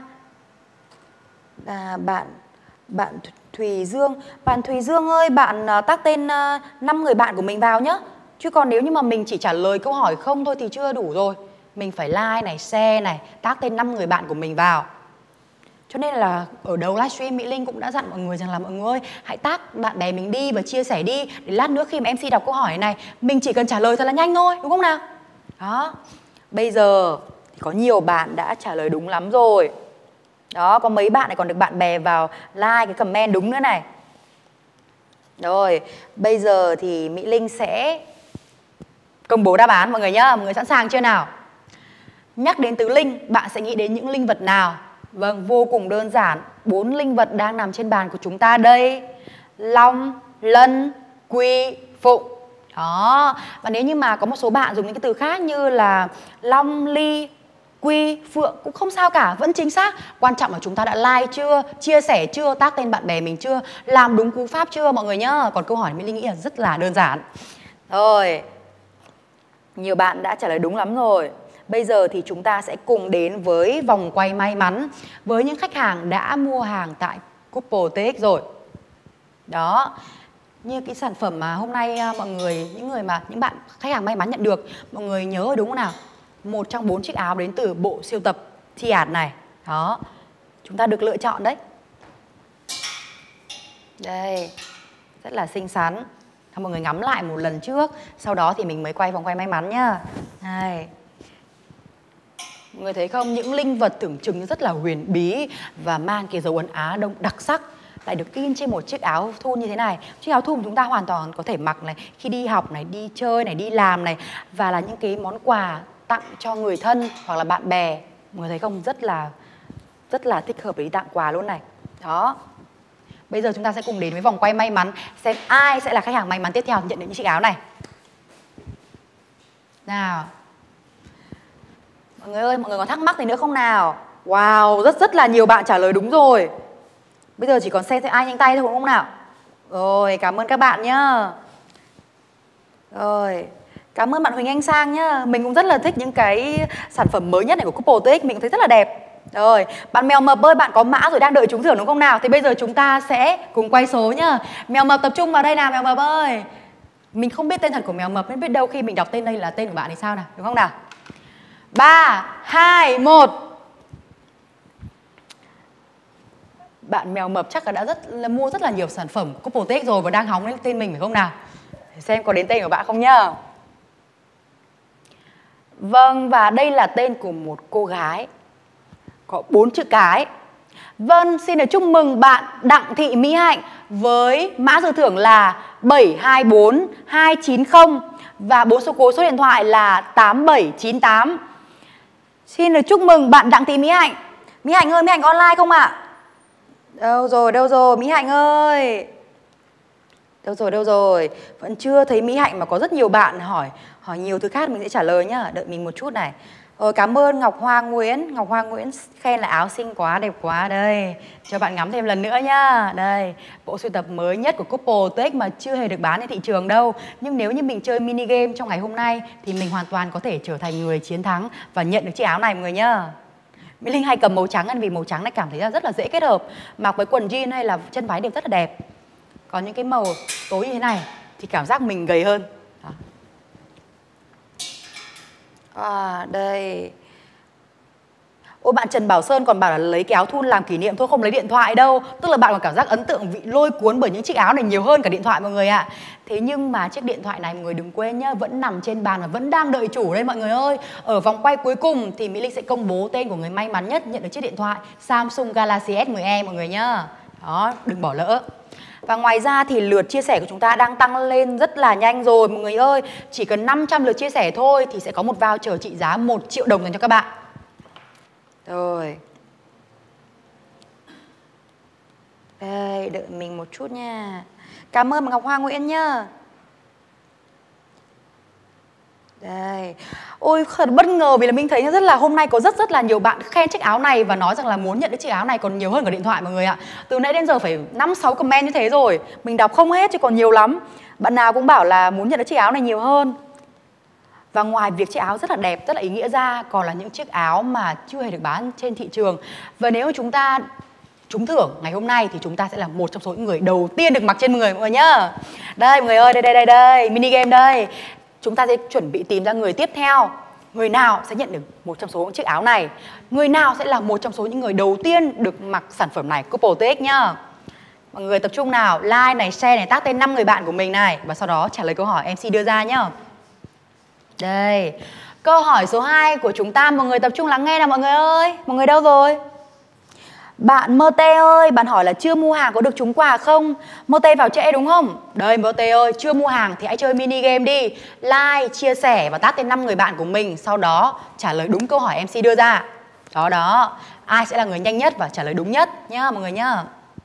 Speaker 1: là bạn bạn Thùy Dương. Bạn Thùy Dương ơi, bạn uh, tag tên uh, năm người bạn của mình vào nhé. Chứ còn nếu như mà mình chỉ trả lời câu hỏi không thôi thì chưa đủ rồi. Mình phải like này, share này, tag tên năm người bạn của mình vào. Cho nên là ở đầu livestream Mỹ Linh cũng đã dặn mọi người rằng là mọi người ơi, hãy tag bạn bè mình đi và chia sẻ đi. Để lát nữa khi mà em xê đọc câu hỏi này, mình chỉ cần trả lời thật là nhanh thôi, đúng không nào? Đó, bây giờ thì có nhiều bạn đã trả lời đúng lắm rồi. Đó, có mấy bạn này còn được bạn bè vào like cái comment đúng nữa này. Rồi, bây giờ thì Mỹ Linh sẽ công bố đáp án mọi người nhá. Mọi người sẵn sàng chưa nào? Nhắc đến tứ linh, bạn sẽ nghĩ đến những linh vật nào? Vâng, vô cùng đơn giản. Bốn linh vật đang nằm trên bàn của chúng ta đây: long, lân, quy, phụng. Đó. Và nếu như mà có một số bạn dùng những cái từ khác như là long, ly, quy, phượng cũng không sao cả, vẫn chính xác. Quan trọng là chúng ta đã like chưa, chia sẻ chưa, tag tên bạn bè mình chưa, làm đúng cú pháp chưa mọi người nhá. Còn câu hỏi Mỹ Linh nghĩ là rất là đơn giản. Rồi, nhiều bạn đã trả lời đúng lắm rồi. Bây giờ thì chúng ta sẽ cùng đến với vòng quay may mắn với những khách hàng đã mua hàng tại Couple tê ích rồi. Đó, như cái sản phẩm mà hôm nay mọi người, những người mà những bạn khách hàng may mắn nhận được, mọi người nhớ rồi đúng không nào? Một trong bốn chiếc áo đến từ bộ siêu tập Thiạt này. Đó, chúng ta được lựa chọn đấy. Đây, rất là xinh xắn. Mọi người ngắm lại một lần trước, sau đó thì mình mới quay vòng quay may mắn nhá. Đây. Mọi người thấy không, những linh vật tưởng chừng rất là huyền bí và mang cái dấu ấn Á Đông đặc sắc lại được in trên một chiếc áo thun như thế này. Chiếc áo thun chúng ta hoàn toàn có thể mặc này khi đi học này, đi chơi này, đi làm này, và là những cái món quà tặng cho người thân hoặc là bạn bè. Mọi người thấy không, rất là rất là thích hợp để đi tặng quà luôn này. Đó. Bây giờ chúng ta sẽ cùng đến với vòng quay may mắn, xem ai sẽ là khách hàng may mắn tiếp theo nhận được những chiếc áo này. Nào, mọi người ơi, mọi người có thắc mắc gì nữa không nào? Wow, rất rất là nhiều bạn trả lời đúng rồi. Bây giờ chỉ còn xem xem ai nhanh tay thôi đúng không nào? Rồi, cảm ơn các bạn nhá. Rồi, cảm ơn bạn Huỳnh Anh Sang nhá. Mình cũng rất là thích những cái sản phẩm mới nhất này của Couple tê ích, mình cũng thấy rất là đẹp. Rồi, bạn Mèo Mập ơi, bạn có mã rồi đang đợi trúng thưởng đúng không nào? Thì bây giờ chúng ta sẽ cùng quay số nhá. Mèo Mập tập trung vào đây nào Mèo Mập ơi. Mình không biết tên thật của Mèo Mập, nên biết đâu khi mình đọc tên đây là tên của bạn thì sao nào, đúng không nào? Ba, hai, một. Bạn Mèo Mập chắc là đã rất là mua rất là nhiều sản phẩm Couple tê ích rồi và đang hóng lên tên mình phải không nào? Để xem có đến tên của bạn không nhá. Vâng, và đây là tên của một cô gái có bốn chữ cái. Vâng, xin được chúc mừng bạn Đặng Thị Mỹ Hạnh với mã dự thưởng là bảy hai bốn hai chín không và bốn số cố số điện thoại là tám bảy chín tám. Xin được chúc mừng bạn Đặng Thị Mỹ Hạnh. Mỹ Hạnh ơi, Mỹ Hạnh online không ạ? À? Đâu rồi, đâu rồi, Mỹ Hạnh ơi. Đâu rồi, đâu rồi. Vẫn chưa thấy Mỹ Hạnh mà có rất nhiều bạn hỏi hỏi nhiều thứ khác, mình sẽ trả lời nhá. Đợi mình một chút này. Rồi, cảm ơn Ngọc Hoa Nguyễn. Ngọc Hoa Nguyễn khen là áo xinh quá, đẹp quá. Đây, cho bạn ngắm thêm lần nữa nhá. Đây, bộ sưu tập mới nhất của Couple tê ích mà chưa hề được bán trên thị trường đâu. Nhưng nếu như mình chơi mini game trong ngày hôm nay thì mình hoàn toàn có thể trở thành người chiến thắng và nhận được chiếc áo này mọi người nhá. Mỹ Linh hay cầm màu trắng ăn vì màu trắng này cảm thấy rất là dễ kết hợp. Mặc với quần jean hay là chân váy đều rất là đẹp. Còn những cái màu tối như thế này thì cảm giác mình gầy hơn. Đó. À, đây. Ôi bạn Trần Bảo Sơn còn bảo là lấy cái áo thun làm kỷ niệm thôi, không lấy điện thoại đâu. Tức là bạn còn cảm giác ấn tượng bị lôi cuốn bởi những chiếc áo này nhiều hơn cả điện thoại mọi người ạ. Thế nhưng mà chiếc điện thoại này mọi người đừng quên nhá, vẫn nằm trên bàn và vẫn đang đợi chủ đây mọi người ơi. Ở vòng quay cuối cùng thì Mỹ Linh sẽ công bố tên của người may mắn nhất nhận được chiếc điện thoại Samsung Galaxy S mười e mọi người nhá. Đó, đừng bỏ lỡ. Và ngoài ra thì lượt chia sẻ của chúng ta đang tăng lên rất là nhanh rồi mọi người ơi. Chỉ cần năm trăm lượt chia sẻ thôi thì sẽ có một voucher trị giá một triệu đồng dành cho các bạn. Rồi. Đây, đợi mình một chút nha. Cảm ơn Ngọc Hoa Nguyễn nhá. Đây. Ôi thật bất ngờ vì là mình thấy rất là hôm nay có rất rất là nhiều bạn khen chiếc áo này và nói rằng là muốn nhận cái chiếc áo này còn nhiều hơn cả điện thoại mọi người ạ. Từ nãy đến giờ phải năm sáu comment như thế rồi. Mình đọc không hết chứ còn nhiều lắm. Bạn nào cũng bảo là muốn nhận cái chiếc áo này nhiều hơn. Và ngoài việc chiếc áo rất là đẹp, rất là ý nghĩa ra, còn là những chiếc áo mà chưa hề được bán trên thị trường. Và nếu chúng ta trúng thưởng ngày hôm nay thì chúng ta sẽ là một trong số những người đầu tiên được mặc trên người mọi người nhá. Đây mọi người ơi, đây đây đây đây, mini game đây. Chúng ta sẽ chuẩn bị tìm ra người tiếp theo. Người nào sẽ nhận được một trong số những chiếc áo này? Người nào sẽ là một trong số những người đầu tiên được mặc sản phẩm này, Couple tê ích nhá. Mọi người tập trung nào, like này, share này, tag tên năm người bạn của mình này. Và sau đó trả lời câu hỏi em xê đưa ra nhá. Đây, câu hỏi số hai của chúng ta, mọi người tập trung lắng nghe nào mọi người ơi. Mọi người đâu rồi? Bạn Mơ Tê ơi, bạn hỏi là chưa mua hàng có được trúng quà không? Mơ Tê vào trễ đúng không? Đây Mơ Tê ơi, chưa mua hàng thì hãy chơi mini game đi. Like, chia sẻ và tag tên năm người bạn của mình. Sau đó trả lời đúng câu hỏi em xê đưa ra. Đó đó, ai sẽ là người nhanh nhất và trả lời đúng nhất nhá mọi người nhá.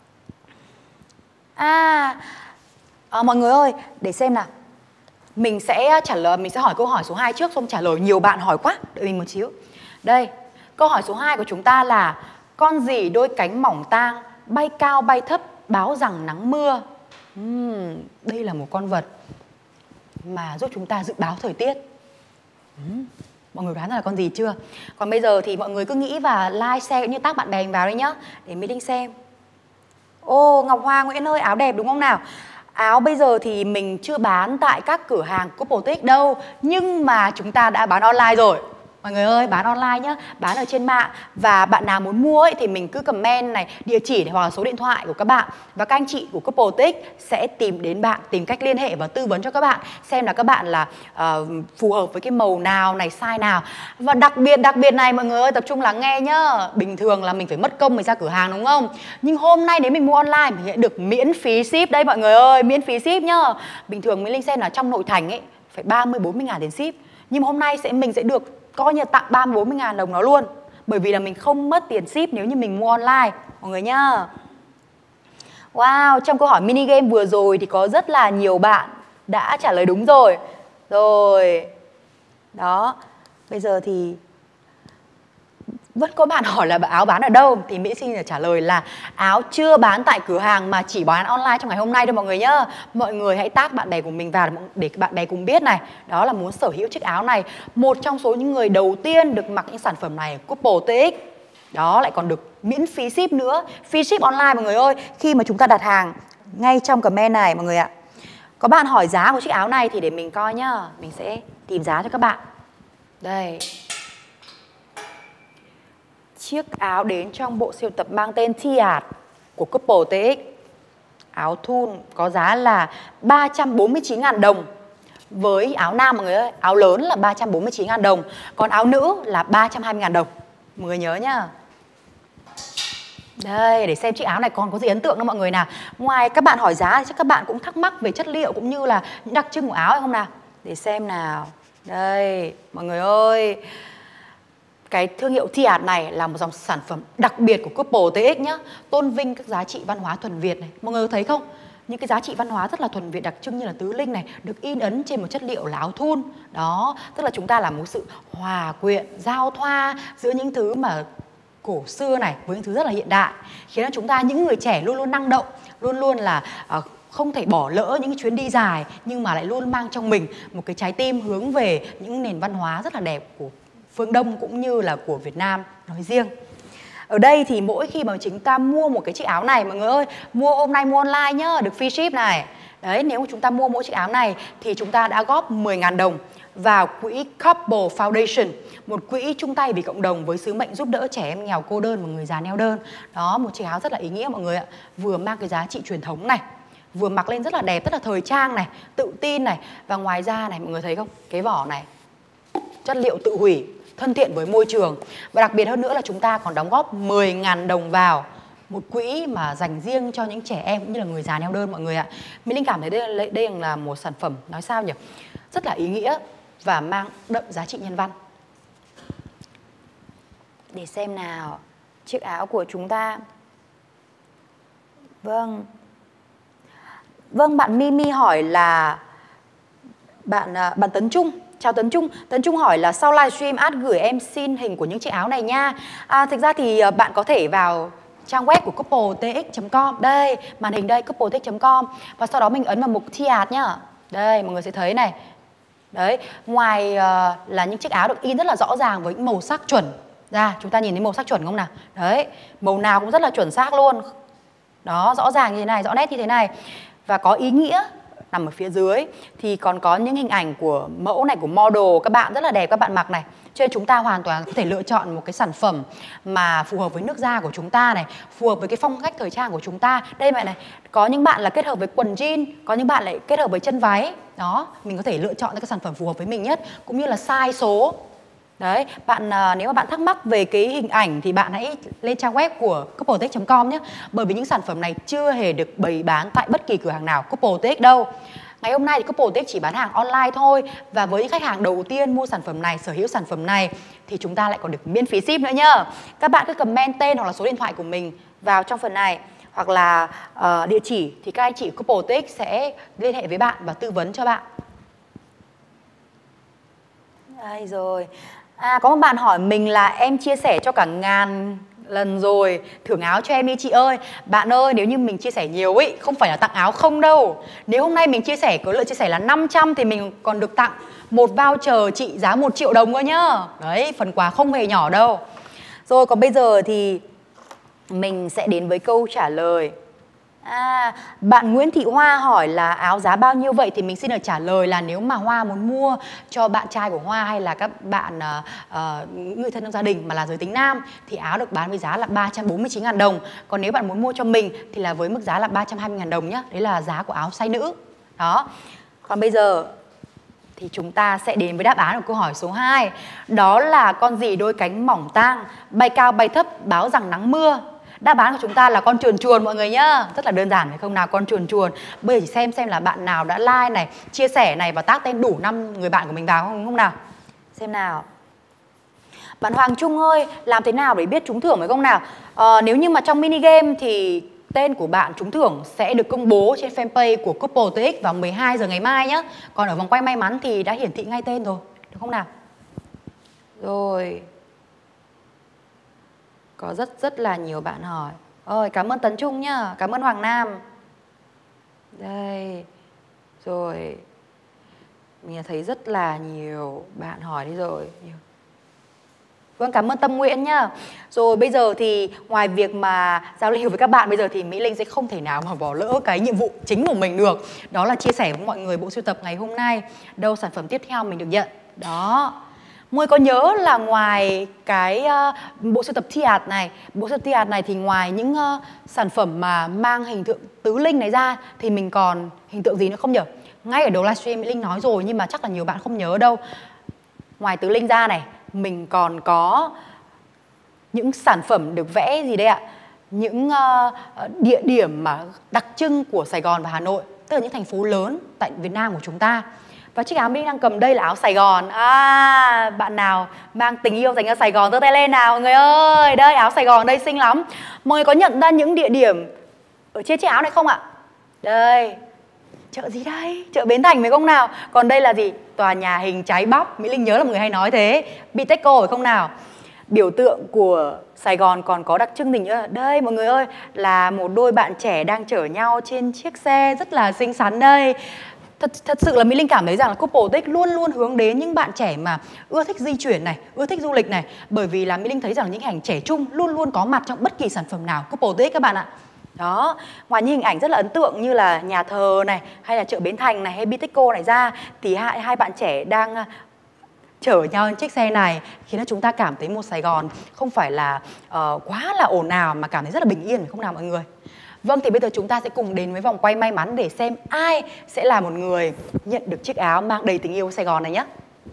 Speaker 1: À, à mọi người ơi, để xem nào. Mình sẽ trả lời, mình sẽ hỏi câu hỏi số hai trước, xong trả lời nhiều bạn hỏi quá. Đợi mình một xíu. Đây, câu hỏi số hai của chúng ta là: con gì đôi cánh mỏng tang, bay cao bay thấp, báo rằng nắng mưa? uhm, Đây là một con vật mà giúp chúng ta dự báo thời tiết. uhm, Mọi người đoán ra là con gì chưa? Còn bây giờ thì mọi người cứ nghĩ và like, share cũng như tag bạn bè mình vào đây nhá, để Mỹ Linh xem. Ô, Ngọc Hoa Nguyễn ơi, áo đẹp đúng không nào? Áo bây giờ thì mình chưa bán tại các cửa hàng Couple tê ích đâu, nhưng mà chúng ta đã bán online rồi. Mọi người ơi, bán online nhá, bán ở trên mạng. Và bạn nào muốn mua ấy thì mình cứ comment này, địa chỉ này, hoặc là số điện thoại của các bạn. Và các anh chị của Couple tê ích sẽ tìm đến bạn, tìm cách liên hệ và tư vấn cho các bạn, xem là các bạn là uh, phù hợp với cái màu nào này, size nào. Và đặc biệt, đặc biệt này mọi người ơi, tập trung lắng nghe nhá. Bình thường là mình phải mất công mình ra cửa hàng đúng không? Nhưng hôm nay nếu mình mua online mình sẽ được miễn phí ship đây mọi người ơi, miễn phí ship nhá. Bình thường Mỹ Linh xem là trong nội thành ấy phải ba mươi bốn mươi ngàn tiền ship. Nhưng hôm nay sẽ mình sẽ được coi như tặng ba mươi bốn mươi ngàn đồng nó luôn. Bởi vì là mình không mất tiền ship nếu như mình mua online mọi người nhá. Wow, trong câu hỏi mini game vừa rồi thì có rất là nhiều bạn đã trả lời đúng rồi. Rồi. Đó. Bây giờ thì vẫn có bạn hỏi là áo bán ở đâu, thì Mỹ xin trả lời là áo chưa bán tại cửa hàng mà chỉ bán online trong ngày hôm nay thôi mọi người nhá. Mọi người hãy tag bạn bè của mình vào để bạn bè cùng biết này. Đó là muốn sở hữu chiếc áo này, một trong số những người đầu tiên được mặc những sản phẩm này của Couple tê ích. Đó, lại còn được miễn phí ship nữa. Free ship online mọi người ơi, khi mà chúng ta đặt hàng ngay trong comment này mọi người ạ. Có bạn hỏi giá của chiếc áo này thì để mình coi nhá. Mình sẽ tìm giá cho các bạn. Đây. Chiếc áo đến trong bộ sưu tập mang tên Tiart của Couple tê ích. Áo thun có giá là ba trăm bốn mươi chín ngàn đồng. Với áo nam mọi người ơi, áo lớn là ba trăm bốn mươi chín ngàn đồng. Còn áo nữ là ba trăm hai mươi ngàn đồng. Mọi người nhớ nhá. Đây, để xem chiếc áo này còn có gì ấn tượng đâu mọi người nào. Ngoài các bạn hỏi giá thì chắc các bạn cũng thắc mắc về chất liệu cũng như là những đặc trưng của áo hay không nào. Để xem nào. Đây, mọi người ơi, cái thương hiệu Tiart này là một dòng sản phẩm đặc biệt của Couple tê ích nhá. Tôn vinh các giá trị văn hóa thuần Việt này. Mọi người thấy không? Những cái giá trị văn hóa rất là thuần Việt đặc trưng như là tứ linh này được in ấn trên một chất liệu là áo thun. Đó, tức là chúng ta làm một sự hòa quyện, giao thoa giữa những thứ mà cổ xưa này với những thứ rất là hiện đại, khiến cho chúng ta những người trẻ luôn luôn năng động, luôn luôn là uh, không thể bỏ lỡ những chuyến đi dài, nhưng mà lại luôn mang trong mình một cái trái tim hướng về những nền văn hóa rất là đẹp của phương Đông cũng như là của Việt Nam nói riêng. Ở đây thì mỗi khi mà chúng ta mua một cái chiếc áo này mọi người ơi, mua hôm nay mua online nhá, được free ship này. Đấy, nếu mà chúng ta mua mỗi chiếc áo này thì chúng ta đã góp mười ngàn đồng vào quỹ Couple Foundation, một quỹ chung tay vì cộng đồng với sứ mệnh giúp đỡ trẻ em nghèo cô đơn và người già neo đơn. Đó, một chiếc áo rất là ý nghĩa mọi người ạ. Vừa mang cái giá trị truyền thống này, vừa mặc lên rất là đẹp, rất là thời trang này, tự tin này. Và ngoài ra này, mọi người thấy không? Cái vỏ này, chất liệu tự hủy, thân thiện với môi trường. Và đặc biệt hơn nữa là chúng ta còn đóng góp mười nghìn đồng vào một quỹ mà dành riêng cho những trẻ em cũng như là người già neo đơn mọi người ạ. Mỹ Linh cảm thấy đây là, đây là một sản phẩm, nói sao nhỉ? Rất là ý nghĩa và mang đậm giá trị nhân văn. Để xem nào, chiếc áo của chúng ta. Vâng. Vâng, bạn Mimi hỏi là bạn bạn Tấn Trung. Chào Tấn Trung. Tấn Trung hỏi là sau livestream ad gửi em xin hình của những chiếc áo này nha. À, thực ra thì bạn có thể vào trang web của couple t x chấm com. Đây, màn hình đây, couple t x chấm com. Và sau đó mình ấn vào mục thi art nhá. Đây, mọi người sẽ thấy này. Đấy, ngoài uh, là những chiếc áo được in rất là rõ ràng với những màu sắc chuẩn ra. Chúng ta nhìn thấy màu sắc chuẩn không nào? Đấy, màu nào cũng rất là chuẩn xác luôn. Đó, rõ ràng như thế này, rõ nét như thế này. Và có ý nghĩa nằm ở phía dưới. Thì còn có những hình ảnh của mẫu này, của model. Các bạn rất là đẹp, các bạn mặc này. Cho nên chúng ta hoàn toàn có thể lựa chọn một cái sản phẩm mà phù hợp với nước da của chúng ta này, phù hợp với cái phong cách thời trang của chúng ta. Đây mẹ này, có những bạn là kết hợp với quần jean, có những bạn lại kết hợp với chân váy. Đó, mình có thể lựa chọn cái sản phẩm phù hợp với mình nhất, cũng như là size số. Đấy, bạn nếu mà bạn thắc mắc về cái hình ảnh thì bạn hãy lên trang web của couple t x chấm com nhé. Bởi vì những sản phẩm này chưa hề được bày bán tại bất kỳ cửa hàng nào couple t x đâu. Ngày hôm nay thì couple t x chỉ bán hàng online thôi. Và với những khách hàng đầu tiên mua sản phẩm này, sở hữu sản phẩm này, thì chúng ta lại còn được miễn phí ship nữa nhá. Các bạn cứ comment tên hoặc là số điện thoại của mình vào trong phần này, hoặc là uh, địa chỉ, thì các anh chị couple t x sẽ liên hệ với bạn và tư vấn cho bạn. Đây rồi. À, có một bạn hỏi mình là em chia sẻ cho cả ngàn lần rồi, thưởng áo cho em đi chị ơi. Bạn ơi, nếu như mình chia sẻ nhiều ấy, không phải là tặng áo không đâu. Nếu hôm nay mình chia sẻ, có lượng chia sẻ là năm trăm thì mình còn được tặng một voucher trị giá một triệu đồng cơ nhá. Đấy, phần quà không hề nhỏ đâu. Rồi, còn bây giờ thì mình sẽ đến với câu trả lời. À, bạn Nguyễn Thị Hoa hỏi là áo giá bao nhiêu vậy, thì mình xin được trả lời là nếu mà Hoa muốn mua cho bạn trai của Hoa hay là các bạn uh, uh, người thân trong gia đình mà là giới tính nam thì áo được bán với giá là ba trăm bốn mươi chín nghìn đồng. Còn nếu bạn muốn mua cho mình thì là với mức giá là ba trăm hai mươi nghìn đồng nhé. Đấy là giá của áo size nữ. Đó. Còn bây giờ thì chúng ta sẽ đến với đáp án của câu hỏi số hai. Đó là con gì đôi cánh mỏng tang, bay cao bay thấp, báo rằng nắng mưa. Đáp án của chúng ta là con chuồn chuồn mọi người nhá. Rất là đơn giản phải không nào, con chuồn chuồn. Bây giờ chỉ xem xem là bạn nào đã like này, chia sẻ này và tag tên đủ năm người bạn của mình vào không, không nào. Xem nào. Bạn Hoàng Trung ơi, làm thế nào để biết trúng thưởng phải không nào? à, Nếu như mà trong mini game thì tên của bạn trúng thưởng sẽ được công bố trên fanpage của couple t x vào mười hai giờ ngày mai nhé. Còn ở vòng quay may mắn thì đã hiển thị ngay tên rồi, được không nào? Rồi. Có rất rất là nhiều bạn hỏi. Ôi, cảm ơn Tấn Trung nhá, cảm ơn Hoàng Nam. Đây. Rồi. Mình thấy rất là nhiều bạn hỏi đi rồi. Vâng, cảm ơn Tâm Nguyễn nhá. Rồi bây giờ thì ngoài việc mà giao lưu với các bạn, bây giờ thì Mỹ Linh sẽ không thể nào mà bỏ lỡ cái nhiệm vụ chính của mình được. Đó là chia sẻ với mọi người bộ sưu tập ngày hôm nay. Đâu sản phẩm tiếp theo mình được nhận. Đó. Mọi người có nhớ là ngoài cái uh, bộ sưu tập thi art này, bộ sưu tập thi art này thì ngoài những uh, sản phẩm mà mang hình tượng tứ linh này ra thì mình còn hình tượng gì nữa không nhỉ? Ngay ở đầu livestream Mỹ Linh nói rồi nhưng mà chắc là nhiều bạn không nhớ đâu. Ngoài tứ linh ra này, mình còn có những sản phẩm được vẽ gì đây ạ? Những uh, địa điểm mà đặc trưng của Sài Gòn và Hà Nội, tức là những thành phố lớn tại Việt Nam của chúng ta. Và chiếc áo mình đang cầm đây là áo Sài Gòn. À, bạn nào mang tình yêu dành cho Sài Gòn giơ tay lên nào mọi người ơi. Đây, áo Sài Gòn đây xinh lắm. Mọi người có nhận ra những địa điểm ở trên chiếc áo này không ạ? Đây, chợ gì đây? Chợ Bến Thành phải không nào? Còn đây là gì? Tòa nhà hình trái bắp. Mỹ Linh nhớ là mọi người hay nói thế. Bitexco phải không nào? Biểu tượng của Sài Gòn còn có đặc trưng gì nữa? Đây mọi người ơi, là một đôi bạn trẻ đang chở nhau trên chiếc xe rất là xinh xắn đây. Thật, thật sự là Mỹ Linh cảm thấy rằng là couple t x luôn luôn hướng đến những bạn trẻ mà ưa thích di chuyển này, ưa thích du lịch này. Bởi vì là Mỹ Linh thấy rằng là những hình ảnh trẻ trung luôn luôn có mặt trong bất kỳ sản phẩm nào couple t x các bạn ạ. Đó, ngoài những hình ảnh rất là ấn tượng như là nhà thờ này, hay là chợ Bến Thành này, hay Bitexco này ra, thì hai, hai bạn trẻ đang chở nhau trên chiếc xe này khiến cho chúng ta cảm thấy một Sài Gòn không phải là uh, quá là ồn ào mà cảm thấy rất là bình yên, phải không nào mọi người? Vâng, thì bây giờ chúng ta sẽ cùng đến với vòng quay may mắn để xem ai sẽ là một người nhận được chiếc áo mang đầy tình yêu Sài Gòn này nhé.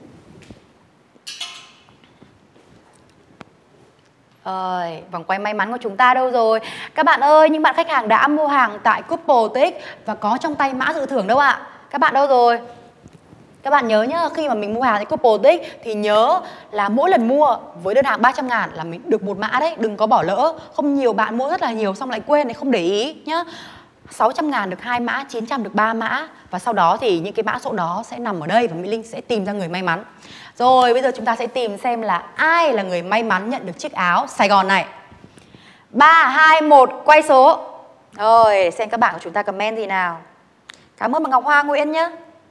Speaker 1: Rồi, vòng quay may mắn của chúng ta đâu rồi? Các bạn ơi, những bạn khách hàng đã mua hàng tại Coupotex và có trong tay mã dự thưởng đâu ạ? Các bạn đâu rồi? Các bạn nhớ nhá, khi mà mình mua hàng tại Coupotex thì nhớ là mỗi lần mua với đơn hàng ba trăm ngàn là mình được một mã đấy, đừng có bỏ lỡ. Không nhiều bạn mua rất là nhiều xong lại quên thì không để ý nhá. sáu trăm ngàn được hai mã, chín trăm được ba mã. Và sau đó thì những cái mã số đó sẽ nằm ở đây và Mỹ Linh sẽ tìm ra người may mắn. Rồi bây giờ chúng ta sẽ tìm xem là ai là người may mắn nhận được chiếc áo Sài Gòn này. Ba, hai, một, quay số. Rồi, để xem các bạn của chúng ta comment gì nào. Cảm ơn bạn Ngọc Hoa Nguyễn nhé.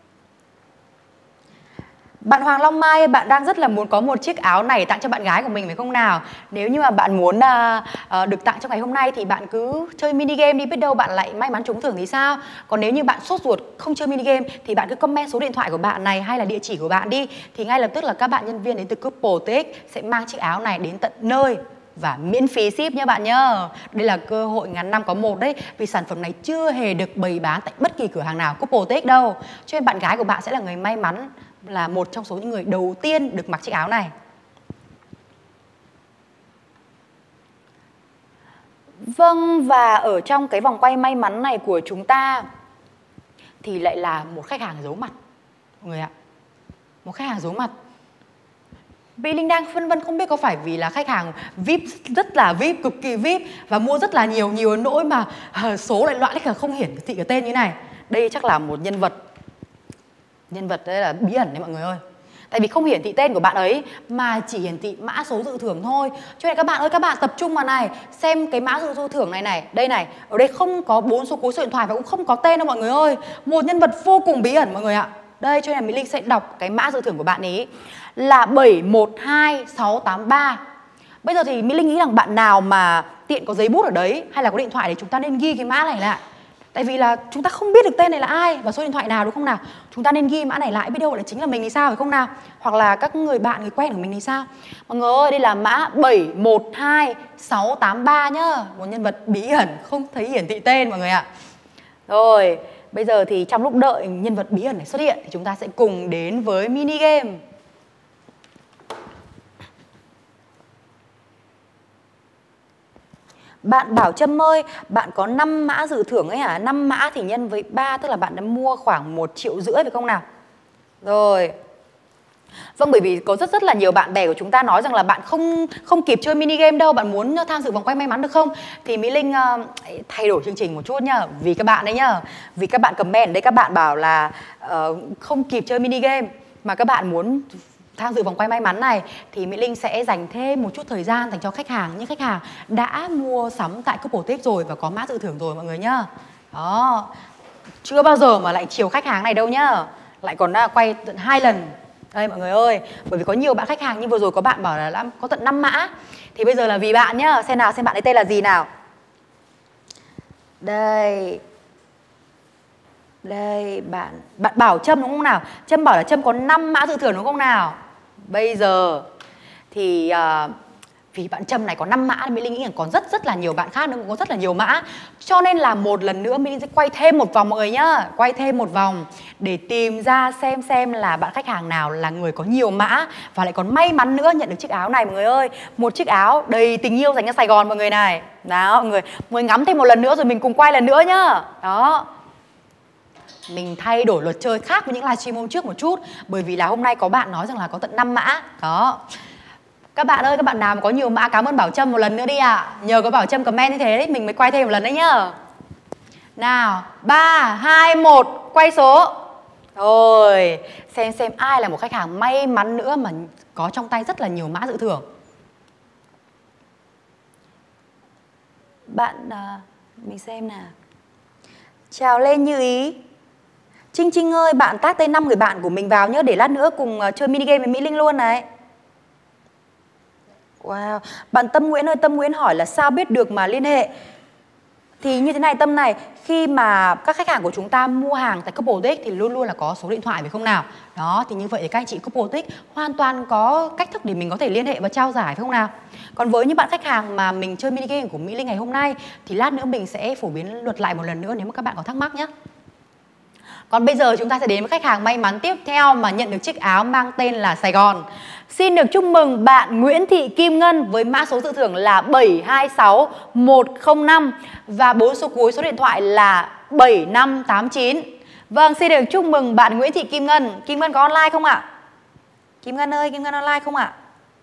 Speaker 1: Bạn Hoàng Long Mai, bạn đang rất là muốn có một chiếc áo này tặng cho bạn gái của mình phải không nào? Nếu như mà bạn muốn uh, uh, được tặng trong ngày hôm nay thì bạn cứ chơi mini game đi, biết đâu bạn lại may mắn trúng thưởng thì sao? Còn nếu như bạn sốt ruột không chơi mini game thì bạn cứ comment số điện thoại của bạn này hay là địa chỉ của bạn đi, thì ngay lập tức là các bạn nhân viên đến từ Coupotex sẽ mang chiếc áo này đến tận nơi và miễn phí ship nha bạn nhá. Đây là cơ hội ngàn năm có một đấy, vì sản phẩm này chưa hề được bày bán tại bất kỳ cửa hàng nào Coupotex đâu. Cho nên bạn gái của bạn sẽ là người may mắn, là một trong số những người đầu tiên được mặc chiếc áo này. Vâng, và ở trong cái vòng quay may mắn này của chúng ta thì lại là một khách hàng giấu mặt mọi người ạ. Một khách hàng giấu mặt. Mỹ Linh đang phân vân không biết có phải vì là khách hàng vi ai pi, rất là vi ai pi, cực kỳ vi ai pi và mua rất là nhiều, nhiều nỗi mà uh, số lại loạn khách hàng không hiển thị cái tên như này. Đây chắc là một nhân vật Nhân vật đây là bí ẩn đấy mọi người ơi. Tại vì không hiển thị tên của bạn ấy mà chỉ hiển thị mã số dự thưởng thôi. Cho nên các bạn ơi, các bạn tập trung vào này, xem cái mã dự thưởng này này. Đây này, ở đây không có bốn số cuối số điện thoại và cũng không có tên đâu mọi người ơi. Một nhân vật vô cùng bí ẩn mọi người ạ. Đây, cho nên là Mỹ Linh sẽ đọc cái mã dự thưởng của bạn ấy là bảy một hai sáu tám ba. Bây giờ thì Mỹ Linh nghĩ rằng bạn nào mà tiện có giấy bút ở đấy hay là có điện thoại thì chúng ta nên ghi cái mã này lại. Tại vì là chúng ta không biết được tên này là ai và số điện thoại nào đúng không nào? Chúng ta nên ghi mã này lại, biết đâu là chính là mình thì sao phải không nào? Hoặc là các người bạn, người quen của mình thì sao? Mọi người ơi, đây là mã bảy một hai sáu tám ba nhá. Một nhân vật bí ẩn không thấy hiển thị tên mọi người ạ. Rồi, bây giờ thì trong lúc đợi nhân vật bí ẩn này xuất hiện thì chúng ta sẽ cùng đến với mini game. Bạn Bảo Trâm ơi, bạn có năm mã dự thưởng ấy hả? năm mã thì nhân với ba, tức là bạn đã mua khoảng một triệu rưỡi phải không nào? Rồi. Vâng, bởi vì có rất rất là nhiều bạn bè của chúng ta nói rằng là bạn không không kịp chơi mini game đâu, bạn muốn tham dự vòng quay may mắn được không? Thì Mỹ Linh uh, thay đổi chương trình một chút nhá, vì các bạn đấy nhá. Vì các bạn comment đây, các bạn bảo là uh, không kịp chơi mini game mà các bạn muốn tham dự vòng quay may mắn này thì Mỹ Linh sẽ dành thêm một chút thời gian dành cho khách hàng, những khách hàng đã mua sắm tại Coupotex rồi và có mã dự thưởng rồi mọi người nhá. Đó, chưa bao giờ mà lại chiều khách hàng này đâu nhá, lại còn đã quay tận hai lần. Đây mọi người ơi, bởi vì có nhiều bạn khách hàng như vừa rồi có bạn bảo là có tận năm mã thì bây giờ là vì bạn nhá. Xem nào, xem bạn ấy tên là gì nào. Đây. Đây, bạn bạn Bảo Trâm đúng không nào? Trâm bảo là Trâm có năm mã dự thưởng đúng không nào? Bây giờ thì uh, vì bạn Trâm này có năm mã, Mỹ Linh nghĩ là còn rất rất là nhiều bạn khác nữa cũng có rất là nhiều mã. Cho nên là một lần nữa Mỹ Linh sẽ quay thêm một vòng mọi người nhá. Quay thêm một vòng để tìm ra xem xem là bạn khách hàng nào là người có nhiều mã và lại còn may mắn nữa nhận được chiếc áo này mọi người ơi. Một chiếc áo đầy tình yêu dành cho Sài Gòn mọi người này. Đó mọi người, mọi người ngắm thêm một lần nữa rồi mình cùng quay lần nữa nhá. Đó. Mình thay đổi luật chơi khác với những livestream hôm trước một chút, bởi vì là hôm nay có bạn nói rằng là có tận năm mã. Đó. Các bạn ơi, các bạn nào mà có nhiều mã cảm ơn Bảo Trâm một lần nữa đi ạ. À. Nhờ có Bảo Trâm comment như thế đấy, mình mới quay thêm một lần đấy nhá. Nào, ba, hai, một, quay số. Rồi, xem xem ai là một khách hàng may mắn nữa mà có trong tay rất là nhiều mã dự thưởng. Bạn, à, mình xem nào. Chào Lê Như Ý. Trinh Trinh ơi, bạn tag tên năm người bạn của mình vào nhớ, để lát nữa cùng chơi mini game với Mỹ Linh luôn này. Wow, bạn Tâm Nguyễn ơi, Tâm Nguyễn hỏi là sao biết được mà liên hệ. Thì như thế này Tâm này, khi mà các khách hàng của chúng ta mua hàng tại Couple thì luôn luôn là có số điện thoại phải không nào? Đó, thì như vậy thì các anh chị Couple hoàn toàn có cách thức để mình có thể liên hệ và trao giải phải không nào? Còn với những bạn khách hàng mà mình chơi mini game của Mỹ Linh ngày hôm nay thì lát nữa mình sẽ phổ biến luật lại một lần nữa nếu mà các bạn có thắc mắc nhé. Còn bây giờ chúng ta sẽ đến với khách hàng may mắn tiếp theo mà nhận được chiếc áo mang tên là Sài Gòn. Xin được chúc mừng bạn Nguyễn Thị Kim Ngân với mã số dự thưởng là bảy hai sáu một không năm và bốn số cuối số điện thoại là bảy năm tám chín. Vâng, xin được chúc mừng bạn Nguyễn Thị Kim Ngân. Kim Ngân có online không ạ? Kim Ngân ơi, Kim Ngân online không ạ?